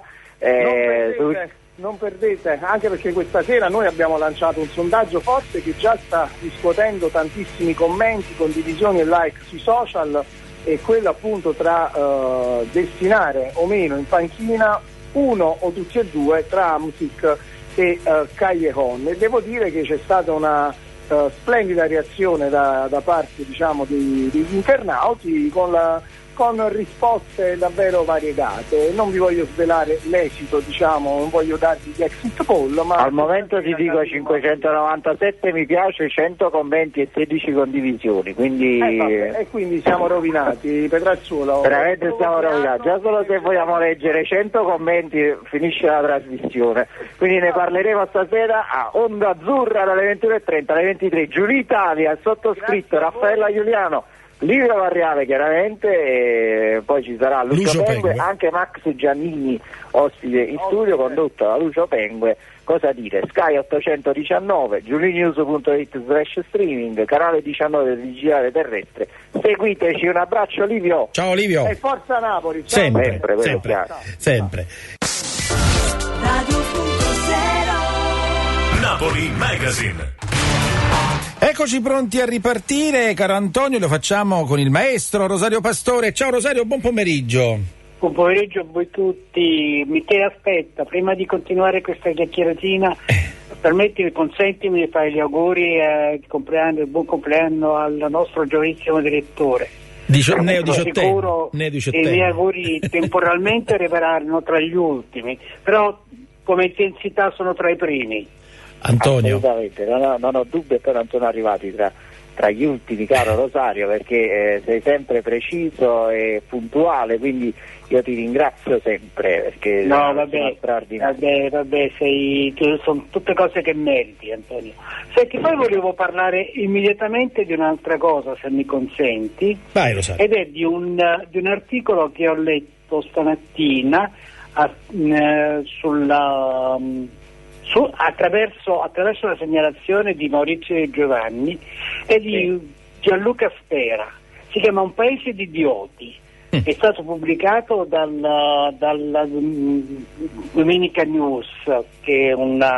Eh, non perdete, non perdete, anche perché questa sera noi abbiamo lanciato un sondaggio forte che già sta riscuotendo tantissimi commenti, condivisioni e like sui social, e quello appunto tra uh, destinare o meno in panchina uno o tutti e due tra Hamsik e uh, Callejon, e devo dire che c'è stata una uh, splendida reazione da, da parte diciamo dei, degli internauti, con la con risposte davvero variegate. Non vi voglio svelare l'esito, diciamo, non voglio darvi gli exit poll, ma al momento ti dico cinquecentonovantasette mi piace, cento commenti e sedici condivisioni, quindi eh, vabbè, e quindi siamo rovinati, Petracciuolo. Veramente siamo rovinati, già solo se vogliamo leggere cento commenti finisce la trasmissione, quindi ne parleremo stasera a Onda Azzurra dalle ventuno e trenta alle ventitré. Giulia Italia, il sottoscritto, Raffaella Giuliano, Livio Varriale chiaramente, e poi ci sarà Lucio, Lucio Pengue, Pengue, anche Max Giannini ospite in studio, condotto da Lucio Pengue. Cosa dire? Sky ottocentodiciannove, giulinews punto it slash streaming, canale diciannove del digitale terrestre. Seguiteci, un abbraccio Livio. Ciao Livio. E forza Napoli. Ciao. Sempre, sempre, sempre, sempre. Radio punto zero Napoli Magazine. Eccoci pronti a ripartire, caro Antonio, lo facciamo con il maestro Rosario Pastore. Ciao Rosario, buon pomeriggio. Buon pomeriggio a voi tutti. Michele, aspetta, prima di continuare questa chiacchieratina, permettimi, consentimi di fare gli auguri eh, di compleanno, il buon compleanno al nostro giovanissimo direttore. Dicio, neo diciottenne. Sicuro neo che i miei auguri temporalmente arriveranno tra gli ultimi, però come intensità sono tra i primi. Antonio. Assolutamente, non ho, non ho dubbi, però non sono arrivati tra, tra gli ultimi, caro Rosario, perché eh, sei sempre preciso e puntuale, quindi io ti ringrazio sempre, perché no, vabbè, vabbè, vabbè, sei, sono tutte cose che meriti, Antonio. Senti, poi volevo parlare immediatamente di un'altra cosa, se mi consenti. Vai, Rosario. Ed è di un, di un articolo che ho letto stamattina a, eh, sulla... Su, attraverso, attraverso la segnalazione di Maurizio Di Giovanni e di Gianluca Spera. Si chiama Un paese di idioti. Mm. È stato pubblicato dalla, dalla um, Domenica News, che è una,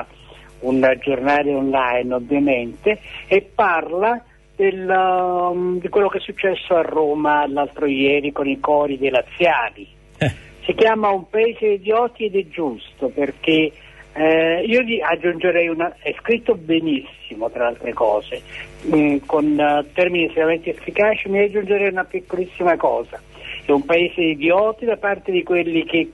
un giornale online ovviamente, e parla del, um, di quello che è successo a Roma l'altro ieri con i cori dei laziali. Eh. Si chiama Un paese di idioti ed è giusto, perché Eh, io gli aggiungerei una, è scritto benissimo tra altre cose, mh, con uh, termini estremamente efficaci, mi aggiungerei una piccolissima cosa: è un paese di idioti da parte di quelli che,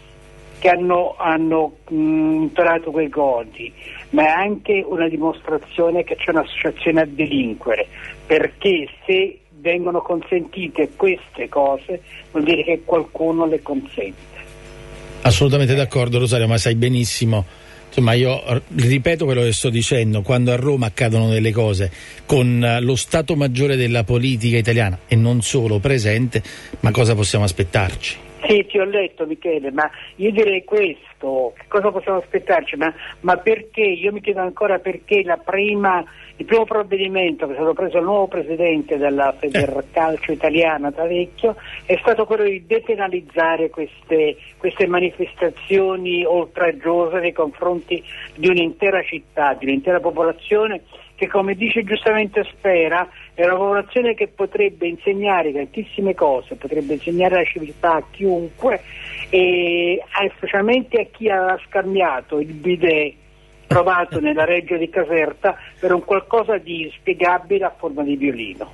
che hanno, hanno mh, imparato quei codi, ma è anche una dimostrazione che c'è un'associazione a delinquere, perché se vengono consentite queste cose vuol dire che qualcuno le consente. Assolutamente d'accordo, Rosario, ma sai benissimo, insomma, io ripeto quello che sto dicendo: quando a Roma accadono delle cose con lo Stato Maggiore della politica italiana e non solo presente, ma cosa possiamo aspettarci? Sì, ti ho letto, Michele, ma io direi questo: cosa possiamo aspettarci? Ma, ma perché? Io mi chiedo ancora perché la prima, il primo provvedimento che è stato preso il nuovo presidente della Federcalcio italiana, Tavecchio, è stato quello di depenalizzare queste, queste manifestazioni oltraggiose nei confronti di un'intera città, di un'intera popolazione che, come dice giustamente Spera, è una popolazione che potrebbe insegnare tantissime cose, potrebbe insegnare la civiltà a chiunque, e specialmente a chi ha scambiato il bidet trovato nella reggia di Caserta per un qualcosa di inspiegabile a forma di violino.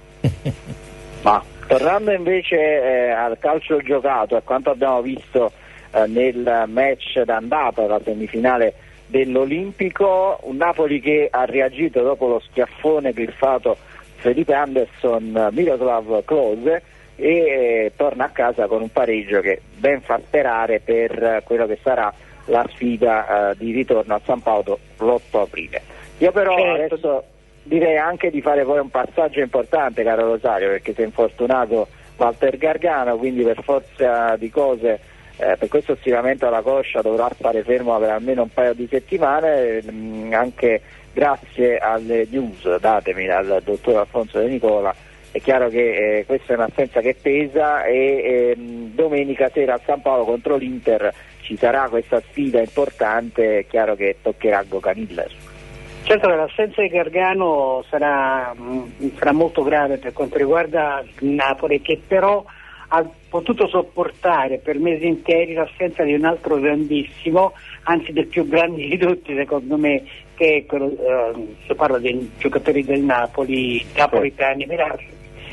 Ma tornando invece eh, al calcio giocato, a quanto abbiamo visto eh, nel match d'andata, la semifinale dell'Olimpico, un Napoli che ha reagito dopo lo schiaffone griffato Felipe Anderson, Miroslav Klose, e eh, torna a casa con un pareggio che ben fa sperare per eh, quello che sarà la sfida eh, di ritorno a San Paolo l'otto aprile. Io però certo. adesso direi anche di fare poi un passaggio importante, caro Rosario, perché si è infortunato Walter Gargano, quindi per forza di cose eh, per questo stiramento alla coscia dovrà stare fermo per almeno un paio di settimane, mh, anche grazie alle news datemi dal dottor Alfonso De Nicola. È chiaro che eh, questa è un'assenza che pesa, e eh, domenica sera a San Paolo contro l'Inter ci sarà questa sfida importante, è chiaro che toccherà Gocanilla. Certo che l'assenza di Gargano sarà, mh, sarà molto grave per quanto riguarda il Napoli, che però ha potuto sopportare per mesi interi l'assenza di un altro grandissimo, anzi del più grande di tutti secondo me, che è quello, eh, si parla dei giocatori del Napoli, napolitani,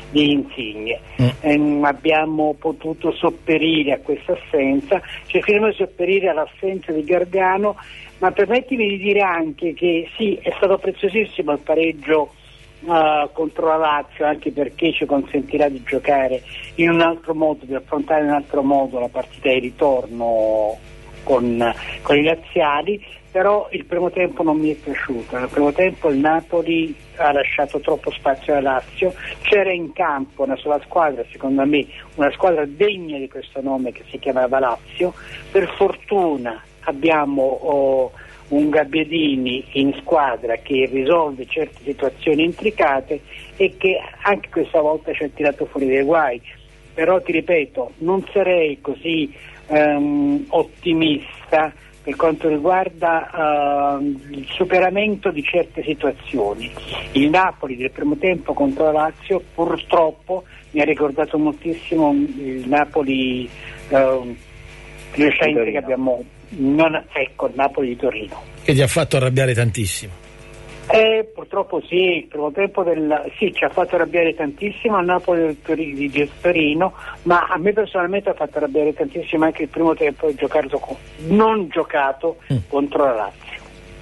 di Insigne. Mm. Ehm, abbiamo potuto sopperire a questa assenza, cercheremo di sopperire all'assenza di Gargano, ma permettimi di dire anche che sì, è stato preziosissimo il pareggio uh, contro la Lazio, anche perché ci consentirà di giocare in un altro modo, di affrontare in un altro modo la partita di ritorno con, con i laziali, però il primo tempo non mi è piaciuto. Nel primo tempo il Napoli ha lasciato troppo spazio alla Lazio, c'era in campo una sola squadra, secondo me una squadra degna di questo nome, che si chiamava Lazio. Per fortuna abbiamo oh, un Gabbiadini in squadra che risolve certe situazioni intricate e che anche questa volta ci ha tirato fuori dai guai, però ti ripeto, non sarei così um, ottimista per quanto riguarda uh, il superamento di certe situazioni. Il Napoli del primo tempo contro la Lazio purtroppo mi ha ricordato moltissimo il Napoli uh, recente che abbiamo, non, ecco, il Napoli di Torino. Che ti ha fatto arrabbiare tantissimo. Eh, purtroppo sì, il primo tempo del, sì, ci ha fatto arrabbiare tantissimo il Napoli del Torino, di Torino, ma a me personalmente ha fatto arrabbiare tantissimo anche il primo tempo giocato con, non giocato mm. contro la Lazio.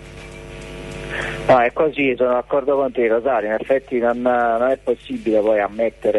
No, è così, sono d'accordo con te, Rosario, in effetti non, non è possibile poi ammettere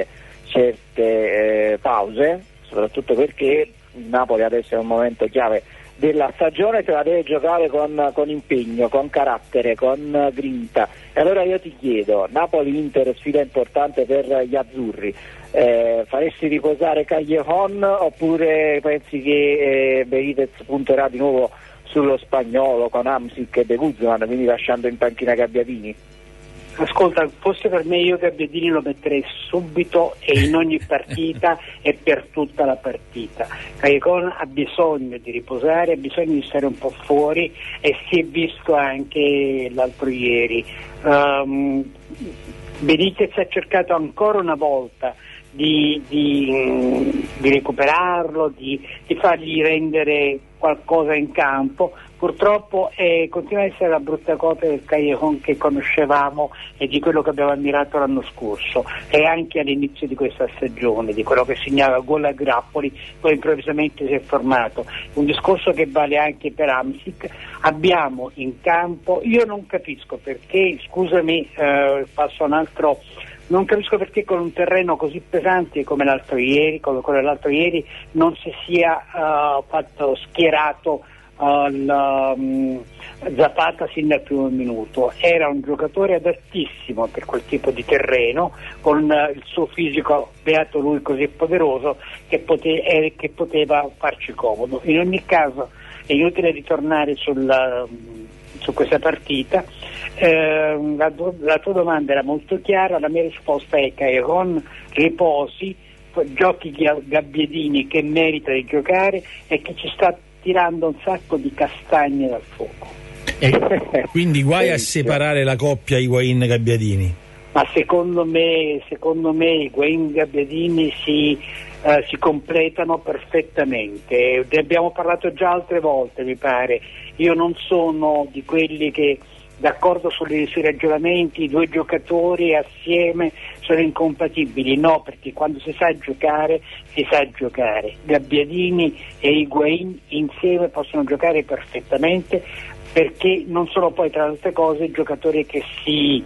certe eh, pause, soprattutto perché il Napoli adesso è un momento chiave della stagione, se la deve giocare con, con impegno, con carattere, con grinta. E allora io ti chiedo, Napoli-Inter sfida importante per gli azzurri, eh, faresti riposare Callejon oppure pensi che eh, Benitez punterà di nuovo sullo spagnolo con Hamsik e De Guzman, quindi lasciando in panchina Gabbiadini? Ascolta, fosse per me io Gabbiadini lo metterei subito e in ogni partita e per tutta la partita. Callejon ha bisogno di riposare, ha bisogno di stare un po' fuori e si è visto anche l'altro ieri. Um, Benitez ha cercato ancora una volta di, di, di recuperarlo, di, di fargli rendere qualcosa in campo. Purtroppo eh, continua a essere la brutta copia del Callejon che conoscevamo e di quello che abbiamo ammirato l'anno scorso e anche all'inizio di questa stagione, di quello che segnava gol a grappoli, poi improvvisamente si è formato. Un discorso che vale anche per Hamsik. Abbiamo in campo, io non capisco perché, scusami, eh, passo a un altro. Non capisco perché con un terreno così pesante come l'altro ieri, come quello dell'altro ieri, non si sia uh, fatto schierato uh, la, um, Zapata sin dal primo minuto. Era un giocatore adattissimo per quel tipo di terreno, con uh, il suo fisico, beato lui, così poderoso che, pote- eh, che poteva farci comodo. In ogni caso è inutile ritornare sulla, um, su questa partita. Eh, la, la tua domanda era molto chiara, la mia risposta è Callejon riposi, giochi Gabbiadini che merita di giocare e che ci sta tirando un sacco di castagne dal fuoco. E quindi guai a separare la coppia Higuain-Gabbiadini. Ma secondo me, secondo me Higuain-Gabbiadini si, uh, si completano perfettamente. Ne abbiamo parlato già altre volte, mi pare. Io non sono di quelli che d'accordo sui, sui ragionamenti, i due giocatori assieme sono incompatibili, no, perché quando si sa giocare si sa giocare. Gabbiadini e Higuain insieme possono giocare perfettamente, perché non sono poi tra le altre cose giocatori che si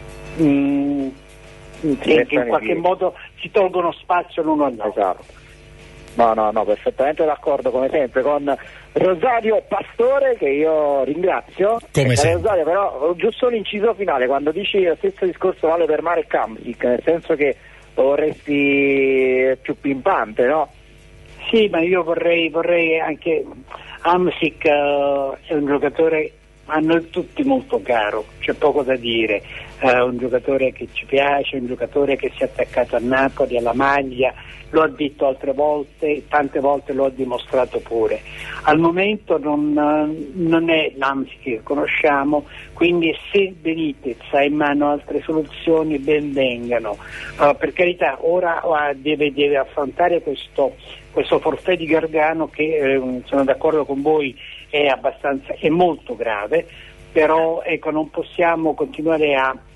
mh, che in qualche modo si tolgono spazio l'uno all'altro. Esatto. No, no, no, perfettamente d'accordo come sempre con Rosario Pastore, che io ringrazio. Come eh, Rosario, però giusto l'inciso finale, quando dici lo stesso discorso vale per Marek Hamsik, nel senso che lo vorresti più pimpante, no? Sì, ma io vorrei, vorrei anche Hamsik uh, è un giocatore a noi tutti molto caro, c'è poco da dire, uh, un giocatore che ci piace, un giocatore che si è attaccato a Napoli, alla maglia, lo ha detto altre volte, tante volte lo ha dimostrato pure. Al momento non, non è l'Hamsik che conosciamo, quindi se Benitez ha in mano altre soluzioni ben vengano. Uh, per carità, ora uh, deve, deve affrontare questo, questo forfait di Gargano che, eh, sono d'accordo con voi, è abbastanza, è molto grave, però ecco, non possiamo continuare a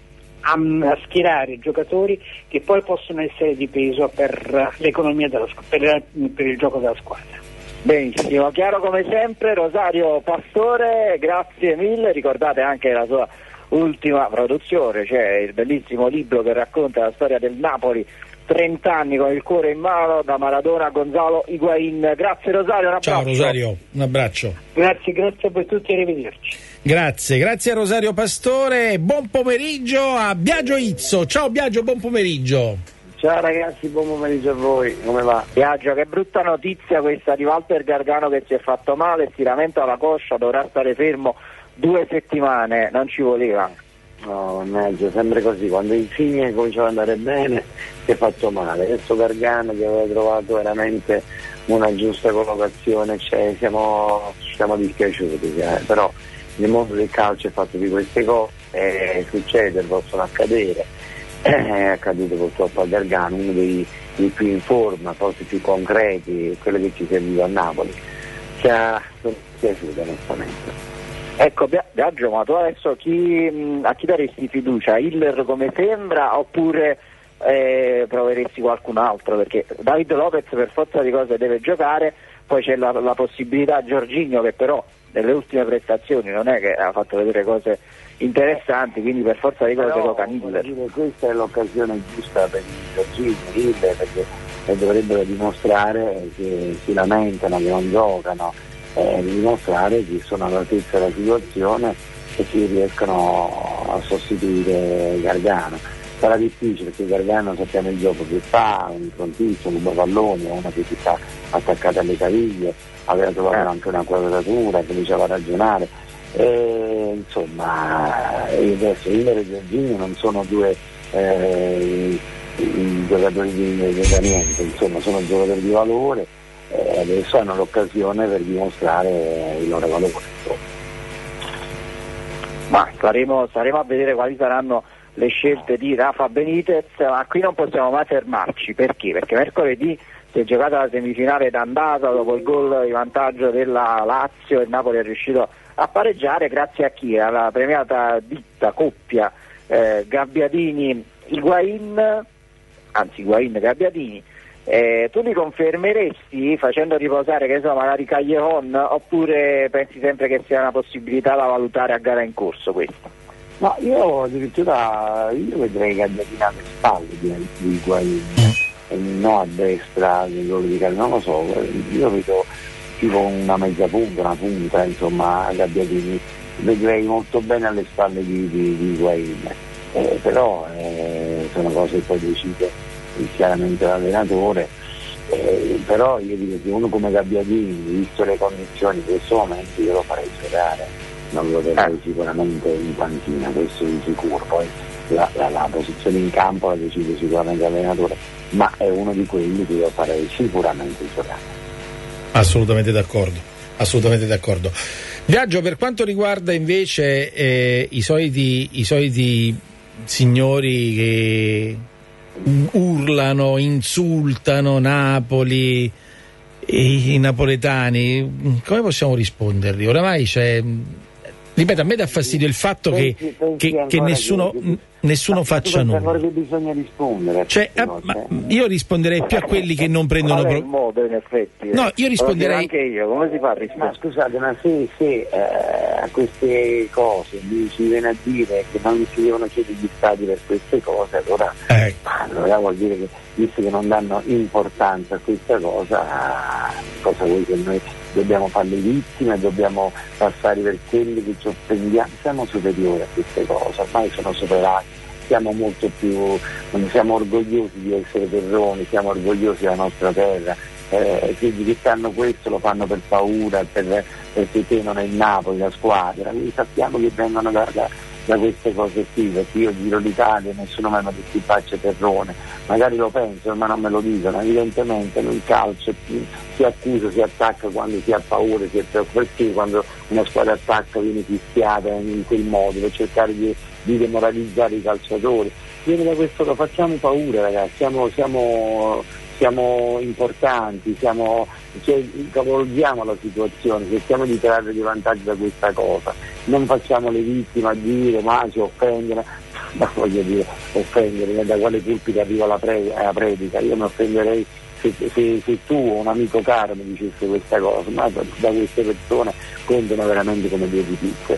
a, a schierare giocatori che poi possono essere di peso per l'economia della, per, per il gioco della squadra. Benissimo, chiaro come sempre. Rosario Pastore, grazie mille. Ricordate anche la sua ultima produzione, cioè il bellissimo libro che racconta la storia del Napoli, trenta anni con il cuore in mano, da Maradona a Gonzalo Higuaín. Grazie Rosario, un abbraccio. Ciao Rosario, un abbraccio. Grazie, grazie a tutti, arrivederci. Grazie, grazie a Rosario Pastore, buon pomeriggio a Biagio Izzo. Ciao Biagio, buon pomeriggio. Ciao ragazzi, buon pomeriggio a voi, come va? Biagio, che brutta notizia questa di Walter Gargano che si è fatto male, stiramento alla coscia, dovrà stare fermo due settimane, non ci voleva. No, mezzo, sempre così, quando il Insigne cominciava ad andare bene si è fatto male, adesso Gargano che aveva trovato veramente una giusta collocazione, cioè, siamo, siamo dispiaciuti, eh, però nel mondo del calcio è fatto di queste cose, eh, succede, possono accadere, eh, è accaduto purtroppo a Gargano, uno dei, dei più in forma, forse più concreti, quello che ci serviva a Napoli, ci ha piaciuto onestamente. Ecco Biagio, ma tu adesso chi, a chi daresti fiducia? Hiller come sembra oppure eh, proveresti qualcun altro? Perché David Lopez per forza di cose deve giocare, poi c'è la, la possibilità Jorginho che però nelle ultime prestazioni non è che ha fatto vedere cose interessanti, quindi per forza di cose gioca Hiller. Questa è l'occasione giusta per Jorginho, Hiller, perché dovrebbero dimostrare che si lamentano, che non giocano, Eh, dimostrare che sono all'altezza della situazione e che riescono a sostituire Gargano. Sarà difficile perché Gargano sappiamo il gioco che fa, un prontissimo, un buon pallone, uno che si sta attaccato alle caviglie, aveva trovato eh. anche una quadratura che diceva ragionare. E, insomma, adesso Hiller e Jorginho non sono due eh, giocatori di, di niente, insomma sono giocatori di valore. Eh, adesso hanno l'occasione per dimostrare il loro valore. Ma staremo, staremo a vedere quali saranno le scelte di Rafa Benitez, ma qui non possiamo mai fermarci. Perché? Perché mercoledì si è giocata la semifinale d'andata dopo il gol di vantaggio della Lazio e il Napoli è riuscito a pareggiare grazie a chi? Alla premiata ditta coppia eh, Gabbiadini-Higuaín, anzi Higuaín-Gabbiadini. Eh, tu li confermeresti facendo riposare, che so, magari Callejon, oppure pensi sempre che sia una possibilità da valutare a gara in corso questa? No, io addirittura io vedrei Gabbiadini alle spalle di, di Higuaín, e no a destra del gol di Callejon, non lo so, io vedo tipo una mezza punta, una punta, insomma Gabbiadini vedrei molto bene alle spalle di, di, di Higuaín, eh, però eh, sono cose che poi decide chiaramente l'allenatore, eh, però io dico che uno come Gabbiadini, visto le condizioni di questo momento, io lo farei giocare, non lo terrei sicuramente in panchina, questo di sicuro. Poi la, la, la posizione in campo la decide sicuramente l'allenatore, ma è uno di quelli che io farei sicuramente giocare. Assolutamente d'accordo, assolutamente d'accordo. Biagio, per quanto riguarda invece eh, i soliti i soliti signori che urlano, insultano Napoli, i, i napoletani, come possiamo risponderli? Oramai c'è, ripeto, a me dà fastidio il fatto pensi, che, pensi che, che nessuno, che, nessuno ma faccia nulla. Ancora che bisogna rispondere. Cioè, a, ma io risponderei più a quelli che non prendono pro... il modo, in effetti. No, io risponderei anche io, come si fa a rispondere? Ma scusate, ma se, se eh, a queste cose si viene a dire che non si devono chiedere gli stati per queste cose, allora, eh. allora vuol dire che visto che non danno importanza a questa cosa, cosa vuoi che noi dobbiamo fare le vittime, dobbiamo passare per quelli che ci offendiamo, siamo superiori a queste cose, ormai sono superati, siamo molto più, siamo orgogliosi di essere terroni, siamo orgogliosi della nostra terra, eh, quelli che fanno questo lo fanno per paura, per, perché te non è il Napoli la squadra, quindi sappiamo che vengono da, da, da queste cose qui, perché io giro l'Italia e nessuno mi ha detto che faccia terrone, magari lo penso ma non me lo dicono, evidentemente nel calcio si accusa, si attacca quando si ha paura, si è perché quando una squadra attacca viene fischiata in quel modo per cercare di, di demoralizzare i calciatori. Viene da questo, lo facciamo paura ragazzi, siamo, siamo, siamo importanti, siamo, cioè, capovolgiamo la situazione, cerchiamo di trarre dei vantaggi da questa cosa, non facciamo le vittime a dire ma ci offendono, ma voglio dire, offendere, da quale pulpito arriva la, pre- la predica, io mi offenderei se, se, se tu o un amico caro mi dicesse questa cosa, ma da, da queste persone contano veramente come due di pizze.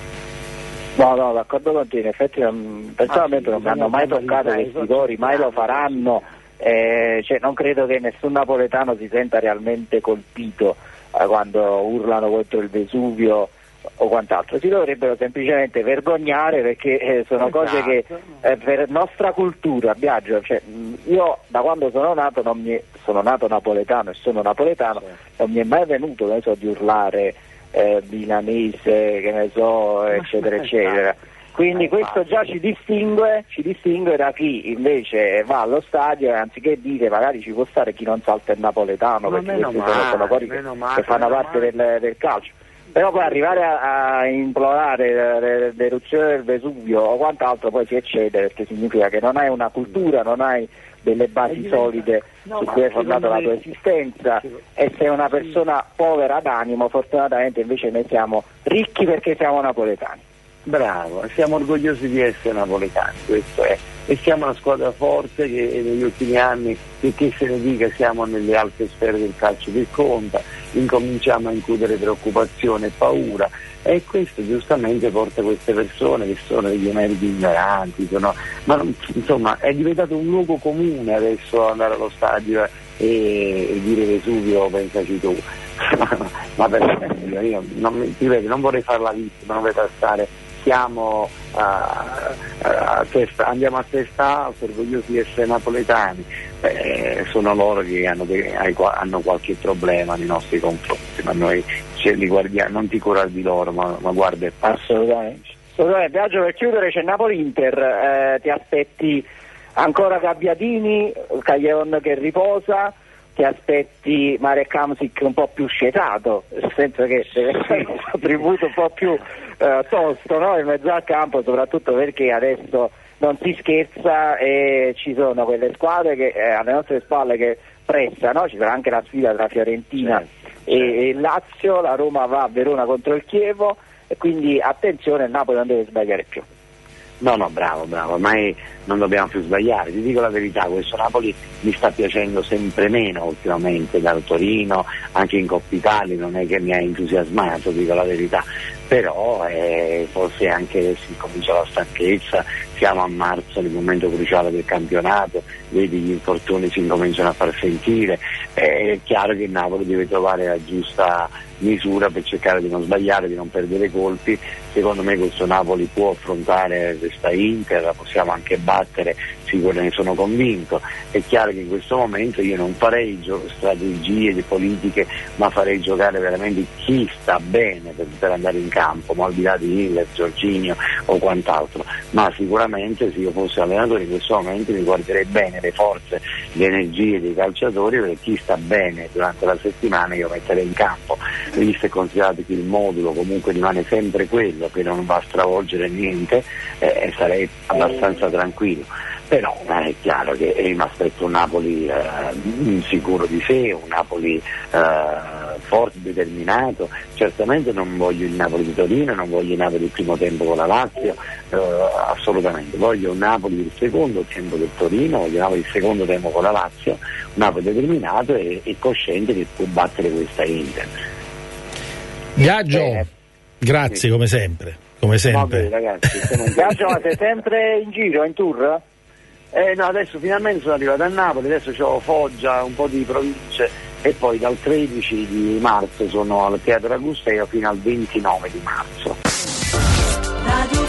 No, no, d'accordo con te, in effetti non, personalmente ah, sì, non mi hanno mai toccato questi cori, mai lo faranno, eh, cioè, non credo che nessun napoletano si senta realmente colpito eh, quando urlano contro il Vesuvio o quant'altro, si dovrebbero semplicemente vergognare perché eh, sono esatto. cose che eh, per nostra cultura, Biagio, cioè, io da quando sono nato, non mi, sono nato napoletano e sono napoletano, sì. non mi è mai venuto, ne so, di urlare eh, milanese, che ne so, eccetera, eccetera. Quindi questo già ci distingue, ci distingue da chi invece va allo stadio e anziché dire magari ci può stare chi non salta il napoletano, ma perché questi male, sono, sono cose che, male, che fanno parte del, del calcio. Però poi arrivare a, a implorare l'eruzione del Vesuvio o quant'altro poi si eccede, perché significa che non hai una cultura, non hai delle basi solide no, su cui è fondata la tua esistenza e sei una persona povera d'animo. Fortunatamente invece noi siamo ricchi perché siamo napoletani. Bravo, siamo orgogliosi di essere napoletani, questo è. E siamo una squadra forte che negli ultimi anni, che, che se ne dica, siamo nelle alte sfere del calcio che conta, incominciamo a includere preoccupazione e paura, e questo giustamente porta queste persone che sono degli emeriti ignoranti, sono, ma insomma è diventato un luogo comune adesso andare allo stadio e, e dire Vesuvio pensaci tu. Ma per io non, ti vedo, non vorrei fare la vittima, non vorrei stare. Siamo a, a testa, andiamo a testa alta, orgogliosi di essere napoletani, eh, sono loro che hanno, hanno qualche problema nei nostri confronti, ma noi ce li guardiamo, non ti curare di loro, ma, ma guarda e passa. Assolutamente. Assolutamente. Biagio, per chiudere c'è Napoli-Inter, eh, ti aspetti ancora Gabbiadini, Caglion che riposa, ti aspetti Marek Hamsik un po' più scietato, nel senso che deve essere un attributo un po' più eh, tosto, no? In mezzo al campo, soprattutto perché adesso non si scherza e ci sono quelle squadre che eh, alle nostre spalle che pressano, ci sarà anche la sfida tra Fiorentina certo, e, certo. e Lazio, la Roma va a Verona contro il Chievo e quindi attenzione, il Napoli non deve sbagliare più. No, no, bravo, bravo, ormai non dobbiamo più sbagliare, ti dico la verità, questo Napoli mi sta piacendo sempre meno ultimamente, dal Torino, anche in Coppa Italia non è che mi ha entusiasmato, dico la verità, però eh, forse anche si comincia la stanchezza, siamo a marzo, nel momento cruciale del campionato, vedi gli infortuni si incominciano a far sentire, è chiaro che il Napoli deve trovare la giusta misura per cercare di non sbagliare, di non perdere colpi. Secondo me questo Napoli può affrontare questa Inter, la possiamo anche battere, sicuramente ne sono convinto. È chiaro che in questo momento io non farei gio- strategie di politiche, ma farei giocare veramente chi sta bene per, per andare in campo, ma al di là di Miller, Giorginio o quant'altro, ma sicuramente se io fossi allenatore in questo momento mi guarderei bene le forze, le energie dei calciatori, perché chi sta bene durante la settimana io metterei in campo, visto e considerato che il modulo comunque rimane sempre quello, che non va a stravolgere niente, eh, sarei abbastanza tranquillo. Però eh, è chiaro che eh, mi aspetto un Napoli eh, insicuro di sé, un Napoli eh, forte, determinato. Certamente non voglio il Napoli di Torino, non voglio il Napoli del primo tempo con la Lazio, eh, assolutamente. Voglio un Napoli del secondo tempo del Torino, voglio un Napoli del secondo tempo con la Lazio, un Napoli determinato e, e cosciente che può battere questa Inter. Biagio, eh, grazie sì. come sempre. Come sempre. Vabbè, ragazzi, Biagio, ma sei sempre in giro, in tour? Eh, no, adesso finalmente sono arrivato a Napoli, adesso ho Foggia, un po' di province e poi dal tredici di marzo sono al Teatro Agusteo fino al ventinove di marzo. Radio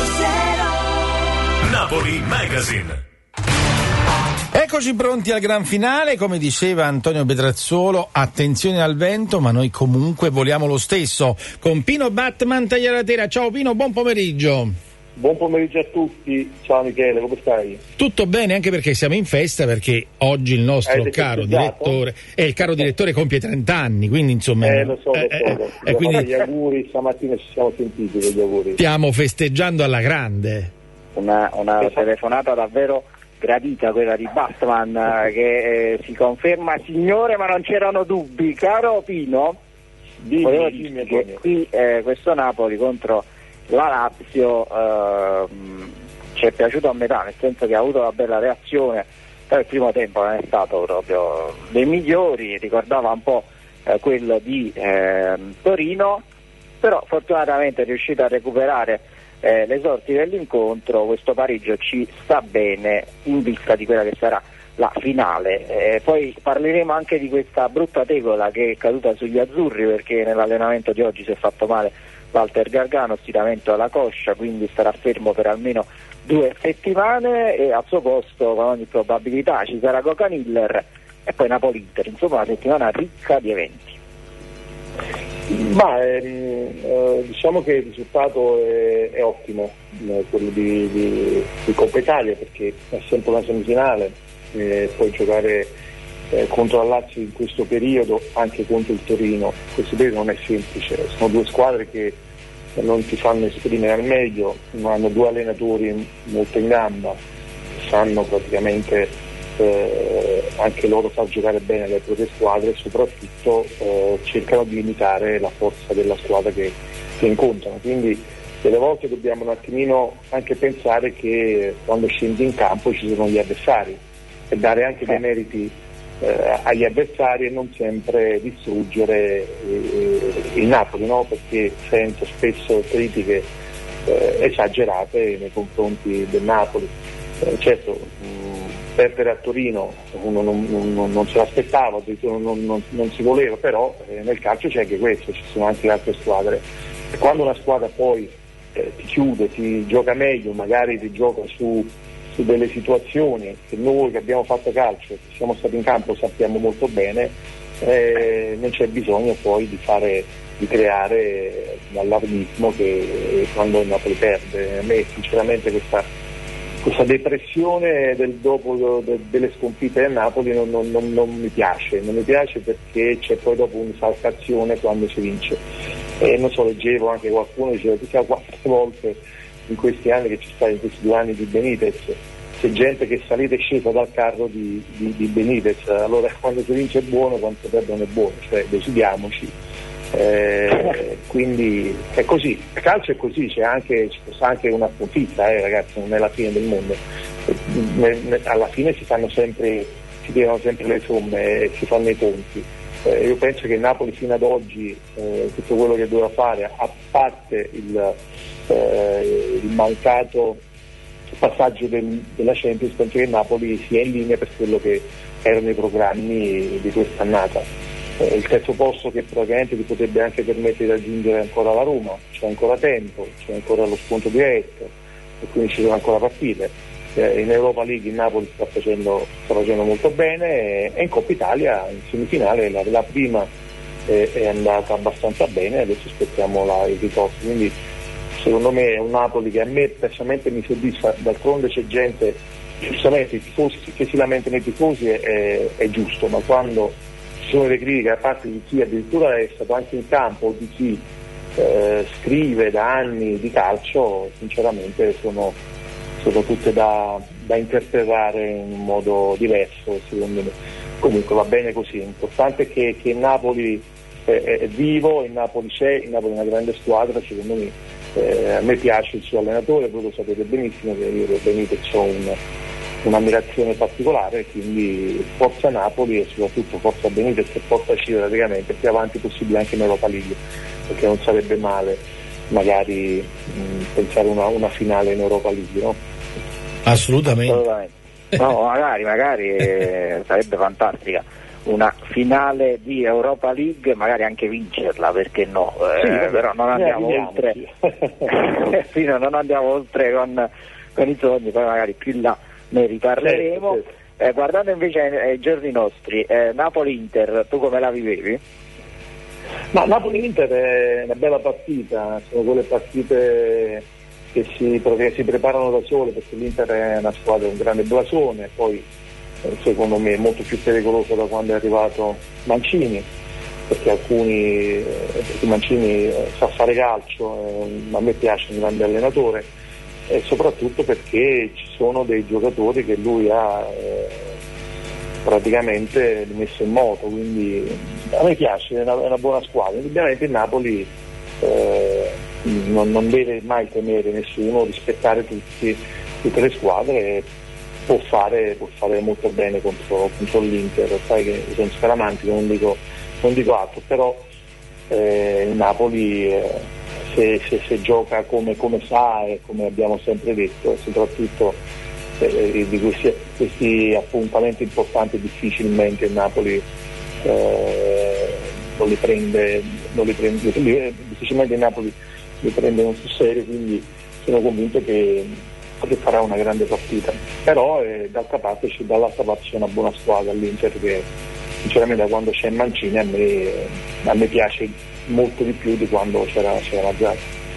Napoli Magazine. Eccoci pronti al gran finale, come diceva Antonio Petrazzolo, attenzione al vento, ma noi comunque voliamo lo stesso. Con Pino Batman Tagliaratera. Ciao Pino, buon pomeriggio. Buon pomeriggio a tutti, ciao Michele, come stai? Tutto bene, anche perché siamo in festa, perché oggi il nostro Avete caro festeggiato? direttore, eh, il caro direttore compie trenta anni, quindi insomma... Eh, lo so, lo so, eh, lo so. eh, quindi gli auguri, stamattina ci siamo sentiti con gli auguri. Stiamo festeggiando alla grande. Una, una esatto. telefonata davvero gradita quella di Batman, che eh, si conferma signore, ma non c'erano dubbi. Caro Pino, dimmi, volevo dimmi, dire che qui eh, questo Napoli contro la Lazio eh, ci è piaciuto a metà, nel senso che ha avuto una bella reazione, però il primo tempo non è stato proprio dei migliori, ricordava un po' eh, quello di eh, Torino, però fortunatamente è riuscito a recuperare eh, le sorti dell'incontro. Questo pareggio ci sta bene in vista di quella che sarà la finale. Eh, poi parleremo anche di questa brutta tegola che è caduta sugli azzurri, perché nell'allenamento di oggi si è fatto male Walter Gargano, stiramento alla coscia, quindi starà fermo per almeno due settimane, e al suo posto con ogni probabilità ci sarà Coca-Miller e poi Napoli-Inter. Insomma, una settimana ricca di eventi. Ma ehm, eh, diciamo che il risultato è, è ottimo, eh, quello di, di, di Coppa Italia, perché è sempre una semifinale, eh, poi giocare eh, contro la Lazio in questo periodo, anche contro il Torino, questo periodo non è semplice, sono due squadre che non ti fanno esprimere al meglio, ma hanno due allenatori molto in gamba, sanno praticamente eh, anche loro far giocare bene le proprie squadre, e soprattutto eh, cercano di limitare la forza della squadra che, che incontrano, quindi delle volte dobbiamo un attimino anche pensare che quando scendi in campo ci sono gli avversari e dare anche dei meriti eh, agli avversari e non sempre distruggere eh, il Napoli, no? Perché sento spesso critiche eh, esagerate nei confronti del Napoli. Eh, certo, mh, perdere a Torino uno non, non, non se l'aspettava, non, non, non si voleva, però eh, nel calcio c'è anche questo, ci sono anche altre squadre. E quando una squadra poi eh, ti chiude, ti gioca meglio, magari ti gioca su delle situazioni che noi che abbiamo fatto calcio, che siamo stati in campo, sappiamo molto bene, eh, non c'è bisogno poi di fare di creare l'allarmismo che quando il Napoli perde. A me sinceramente questa, questa depressione del dopo de, delle sconfitte del Napoli non, non, non, non mi piace, non mi piace perché c'è poi dopo un'esaltazione quando si vince. E non so, leggevo anche qualcuno diceva chissà quante volte in questi anni che ci sta in questi due anni di Benitez c'è gente che è salita e scesa dal carro di, di, di Benitez, allora quando si vince è buono, quando si perde non è buono, cioè decidiamoci. Eh, quindi è così, il calcio è così, c'è anche, c'è anche una sconfitta, eh, ragazzi, non è la fine del mondo, eh, alla fine si fanno sempre, si tirano sempre le somme e si fanno i conti. Eh, io penso che Napoli fino ad oggi eh, tutto quello che doveva fare, a parte il, eh, il mancato passaggio del, della Champions, penso che Napoli sia in linea per quello che erano i programmi di quest'annata. Eh, il terzo posto che praticamente ti potrebbe anche permettere di raggiungere ancora la Roma, c'è ancora tempo, c'è ancora lo scontro diretto e quindi ci sono ancora partite. Eh, in Europa League il Napoli sta facendo, sta facendo molto bene e in Coppa Italia in semifinale la, la prima eh, è andata abbastanza bene, adesso aspettiamo la, il ritorno, quindi secondo me è un Napoli che a me personalmente mi soddisfa. D'altronde c'è gente, giustamente i tifosi, che si lamentano i tifosi è, è, è giusto, ma quando ci sono le critiche da parte di chi addirittura è stato anche in campo o di chi eh, scrive da anni di calcio, sinceramente sono, sono tutte da, da interpretare in un modo diverso, secondo me. Comunque va bene così, l'importante è che, che Napoli è, è vivo, il Napoli c'è, il Napoli è una grande squadra, secondo me. Eh, a me piace il suo allenatore, voi lo sapete benissimo che io per Benitez ho un, un'ammirazione particolare, quindi forza Napoli e soprattutto forza Benitez e forza uscire praticamente più avanti possibile anche in Europa League, perché non sarebbe male magari mh, pensare una, una finale in Europa League, no? Assolutamente. Assolutamente. No, magari, magari eh, sarebbe fantastica una finale di Europa League, magari anche vincerla, perché no, eh, sì, però non andiamo oltre sì, no, non andiamo oltre con, con i sogni, poi magari più in là ne riparleremo. Sì, sì. Eh, guardando invece ai, ai giorni nostri, eh, Napoli-Inter, tu come la vivevi? Ma Napoli-Inter è una bella partita, sono quelle partite che si, che si preparano da sole, perché l'Inter è una squadra, un grande blasone, poi secondo me è molto più pericoloso da quando è arrivato Mancini, perché alcuni perché Mancini sa fare calcio, eh, a me piace, un grande allenatore, e soprattutto perché ci sono dei giocatori che lui ha eh, praticamente messo in moto, quindi a me piace, è una, è una buona squadra. Indubbiamente il Napoli eh, non, non deve mai temere nessuno, rispettare tutti, tutte le squadre, può fare, può fare molto bene contro, contro l'Inter. Sai che sono scaramantico, non dico, non dico altro, però eh, il Napoli eh, se, se, se gioca come, come sa e come abbiamo sempre detto, soprattutto eh, di questi, questi appuntamenti importanti difficilmente il Napoli eh, non li prende, non li prende difficilmente il Napoli li prende non sul serio, quindi sono convinto che, che farà una grande partita. Però eh, d'altra parte, dall'altra parte c'è una buona squadra all'Inter che sinceramente da quando c'è Mancini a me, a me piace molto di più di quando c'era, c'era Mazzarri,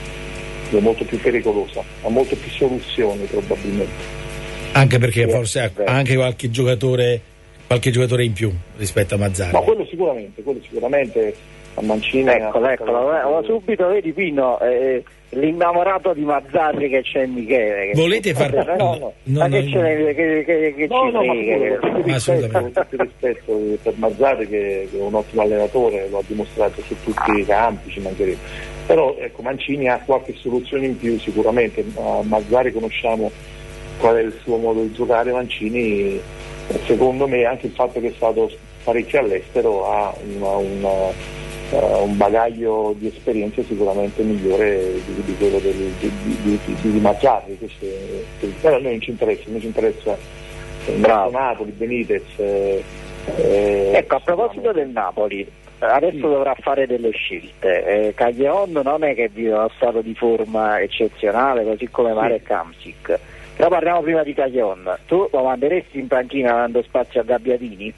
è molto più pericolosa, ha molte più soluzioni probabilmente. Anche perché forse ha anche qualche giocatore qualche giocatore in più rispetto a Mazzarri. No, quello sicuramente, quello sicuramente a Mancini. Eccolo, eccolo, eh, subito vedi Pino, eh, l'innamorato di Mazzarri che c'è in Michele. Che volete far no, no, no, ma che c'è che, che, che no, ci no, frega, ma tutto rispetto, tutto rispetto per Mazzarri che, che è un ottimo allenatore, lo ha dimostrato su tutti i campi, ci mancherebbe. Però ecco, Mancini ha qualche soluzione in più sicuramente. A Mazzarri conosciamo qual è il suo modo di giocare, Mancini secondo me anche il fatto che è stato parecchio all'estero ha una, una, uh, un bagaglio di esperienze sicuramente migliore di, di quello del, di, di, di, di Mazzarri, però a noi non ci interessa, noi ci interessa il Napoli, Benitez. Eh, eh, ecco, a proposito del Napoli, adesso sì. dovrà fare delle scelte. Eh, Callejon non è che vive uno stato di forma eccezionale, così come Marek Hamsik. Però parliamo prima di Callejon. Tu lo manderesti in panchina dando spazio a Gabbiadini?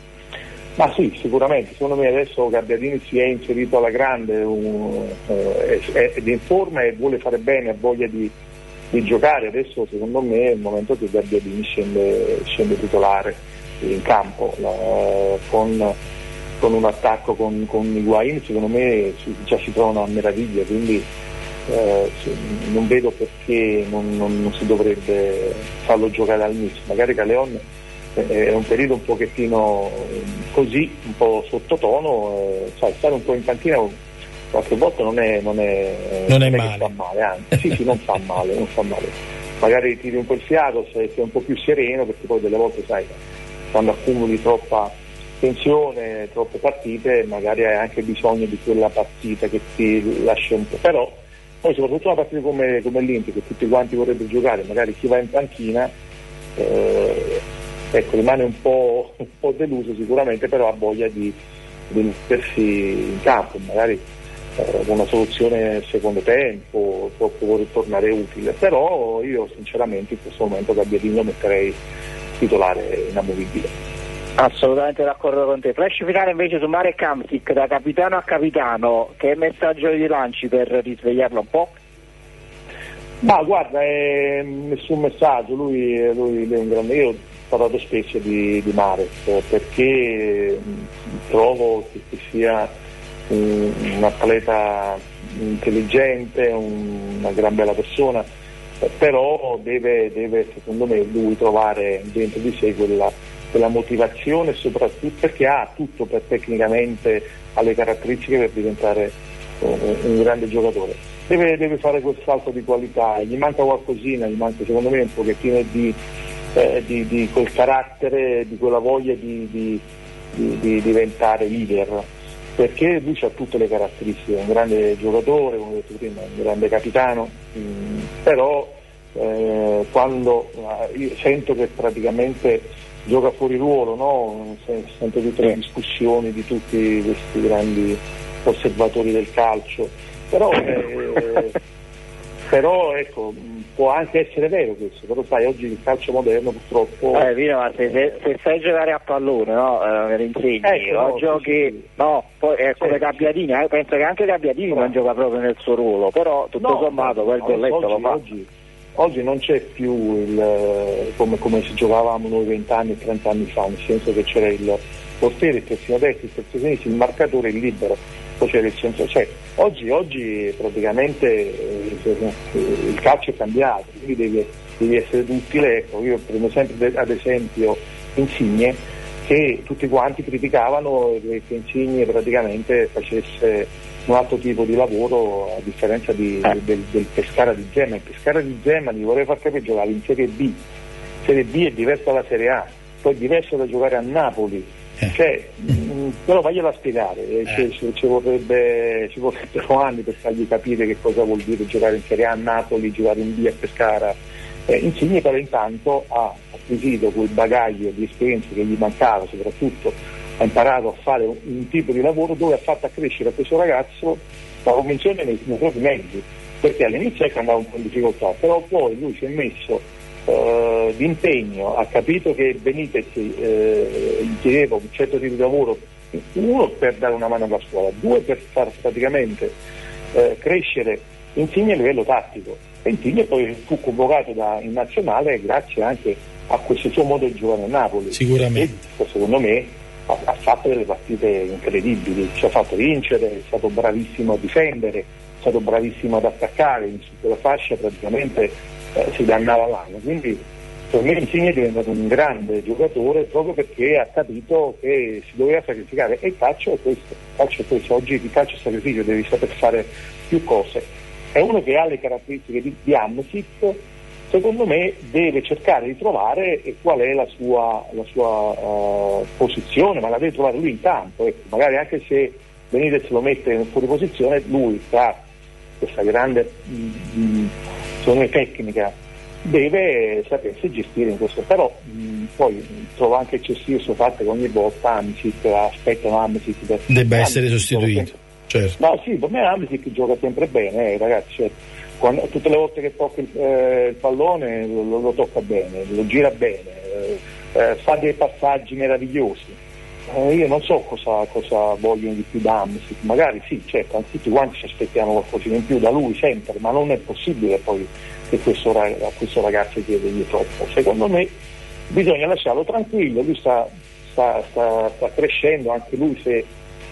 Ma sì, sicuramente. Secondo me adesso Gabbiadini si è inserito alla grande, un, eh, è, è in forma e vuole fare bene, ha voglia di, di giocare. Adesso secondo me è il momento che Gabbiadini scende, scende titolare in campo la, con, con un attacco con, con Higuaín. Secondo me si, già si trovano a meraviglia, quindi Eh, non vedo perché non, non, non si dovrebbe farlo giocare all'inizio. Magari Callejon eh, è un periodo un pochettino così, un po' sottotono, eh, sai, stare un po' in panchina qualche volta non è, non è, non non è è male, che fa male, anzi, sì, sì, non fa male, non fa male. Magari tiri un po' il fiato, sei, sei un po' più sereno, perché poi delle volte sai, quando accumuli troppa tensione, troppe partite, magari hai anche bisogno di quella partita che ti lascia un po', però poi soprattutto una partita come, come l'Inter, che tutti quanti vorrebbero giocare, magari chi va in panchina eh, ecco, rimane un po', un po' deluso sicuramente, però ha voglia di, di mettersi in campo, magari eh, una soluzione secondo tempo può, può tornare utile, però io sinceramente in questo momento Gabbiadini lo metterei titolare inamovibile. Assolutamente d'accordo con te. Flash finale invece su Marek Hamsik, da capitano a capitano, che messaggio gli lanci per risvegliarlo un po'? Ma guarda, è nessun messaggio, lui, lui, lui è un grande, io ho parlato spesso di, di Marek perché trovo che, che sia un, un atleta intelligente, un, una gran bella persona, però deve, deve secondo me lui trovare dentro di sé quella quella motivazione, soprattutto perché ha tutto per tecnicamente, ha le caratteristiche per diventare un, un grande giocatore. Deve, deve fare quel salto di qualità, gli manca qualcosina, gli manca secondo me un pochettino di, eh, di, di quel carattere, di quella voglia di, di, di, di diventare leader, perché lui ha tutte le caratteristiche, è un grande giocatore, come ho detto prima, un grande capitano, mh, però eh, quando eh, io sento che praticamente gioca fuori ruolo, no? Sento tutte le discussioni di tutti questi grandi osservatori del calcio, però, eh, però ecco, può anche essere vero questo, però sai, oggi il calcio moderno purtroppo eh, Vino, ma se, se, se sai giocare a pallone, no? Eh, me lo insegni, ecco, o no, giochi sì, sì. no, poi è come sì, Gabbiadini, eh, penso che anche Gabbiadini no. non gioca proprio nel suo ruolo, però tutto no, sommato quel no, golletto oggi, lo fa. Oggi, oggi non c'è più il, come, come si giocavamo noi vent'anni e trent'anni fa, nel senso che c'era il portiere, il terzino destro, il terzino sinistro, il marcatore, il libero, poi c'era il centro, cioè oggi, oggi praticamente eh, il calcio è cambiato, quindi devi, devi essere utile. Ecco, io prendo sempre ad esempio Insigne, che tutti quanti criticavano che Insigne praticamente facesse un altro tipo di lavoro, a differenza di, eh. del, del Pescara di Gemma. Il Pescara di Gemma, li vorrei far capire, giocare in Serie B. Serie B è diversa dalla Serie A, poi è diverso da giocare a Napoli. Eh. Cioè, mh, però vagliela a spiegare, eh. ci, ci, ci, vorrebbe, ci vorrebbero anni per fargli capire che cosa vuol dire giocare in Serie A a Napoli, giocare in B a Pescara. Eh, Insigne però intanto ha acquisito quel bagaglio di esperienze che gli mancava, soprattutto ha imparato a fare un, un tipo di lavoro dove ha fatto crescere a questo ragazzo la convinzione nei, nei propri mezzi, perché all'inizio ecco andava un po' in difficoltà, però poi lui si è messo eh, di impegno, ha capito che Benitez eh, gli chiedeva un certo tipo di lavoro, uno per dare una mano alla scuola, due per far praticamente eh, crescere Insigne a livello tattico. E Insigne poi fu convocato da, in nazionale grazie anche a questo suo modo di giocare a Napoli. Sicuramente. E secondo me ha, ha fatto delle partite incredibili, ci ha fatto vincere, è stato bravissimo a difendere, è stato bravissimo ad attaccare, in quella fascia praticamente eh, si dannava l'anno. Quindi per me Insigne è diventato un grande giocatore proprio perché ha capito che si doveva sacrificare, e il calcio è questo, il calcio è questo. Oggi il calcio è sacrificio, devi saper fare più cose. È uno che ha le caratteristiche di, di Hamsik, secondo me deve cercare di trovare qual è la sua, la sua uh, posizione, ma la deve trovare lui in campo, ecco. Magari anche se Benitez lo mette in fuori posizione, lui tra questa grande mh, secondo me tecnica deve sapersi gestire in questo, però mh, poi trovo anche eccessivo questo fatto che ogni volta Hamsik aspettano Hamsik per debba essere sostituito. Certo. No, sì, per me Hamsik gioca sempre bene, eh, ragazzi, cioè, quando, tutte le volte che tocca il, eh, il pallone lo, lo tocca bene, lo gira bene, eh, eh, fa dei passaggi meravigliosi. Eh, io non so cosa, cosa vogliono di più da Hamsik, magari sì, certo, anzi tutti quanti ci aspettiamo qualcosa in più da lui sempre, ma non è possibile poi che questo, a questo ragazzo chiedergli troppo. Secondo me bisogna lasciarlo tranquillo, lui sta, sta, sta, sta crescendo, anche lui se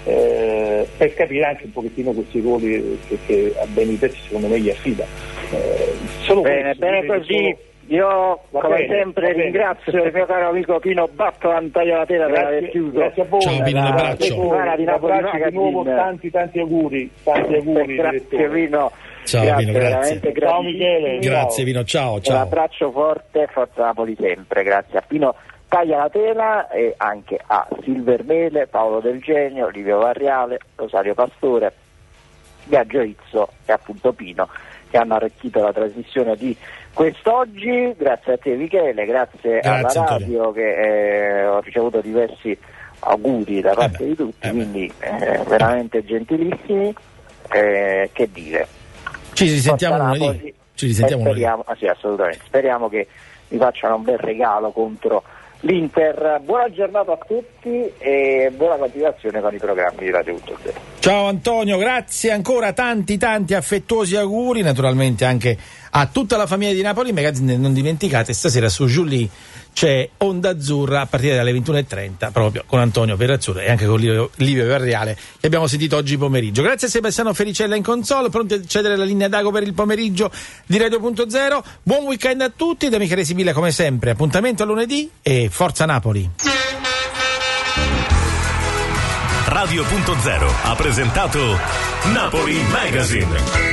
Eh, per capire anche un pochettino questi ruoli che, che a Benitez secondo me gli affida. Eh, solo bene, questo, bene così. Solo... Io va come bene, sempre ringrazio il mio caro amico Pino Battolan, taglio la tela per aver chiuso. Grazie a voi. Ciao Pino, un abbraccio. Di Napoli di nuovo tanti tanti auguri, tanti auguri. Grazie Pino. Ciao grazie, Pino, grazie. Ciao Michele. Grazie Pino, ciao, ciao. Un abbraccio forte, forza Napoli sempre. Grazie a Pino Taglia la Tela e anche a Silver Mele, Paolo Del Genio, Livio Varriale, Rosario Pastore, Biagio Izzo e appunto Pino, che hanno arricchito la trasmissione di quest'oggi. Grazie a te Michele, grazie, grazie alla radio Antonio. Che eh, ho ricevuto diversi auguri da parte eh beh, di tutti, eh quindi eh, veramente gentilissimi. Eh, che dire? Ci risentiamo lunedì. Ci risentiamo speriamo, ah, sì, assolutamente. Speriamo che vi facciano un bel regalo contro l'Inter. Buona giornata a tutti e buona continuazione con i programmi di Radio punto zero. Ciao Antonio, grazie ancora, tanti tanti affettuosi auguri, naturalmente anche a tutta la famiglia di Napoli Magazine. Non dimenticate, stasera su Giulì c'è Onda Azzurra a partire dalle ventuno e trenta proprio con Antonio Perazzurra e anche con Livio, Livio Varriale che abbiamo sentito oggi pomeriggio. Grazie a Sebastiano Fericella in console, pronti a cedere la linea d'ago per il pomeriggio di Radio punto zero. Buon weekend a tutti da Michele Sibilla come sempre, appuntamento a lunedì e forza Napoli. Radio punto zero ha presentato Napoli Magazine.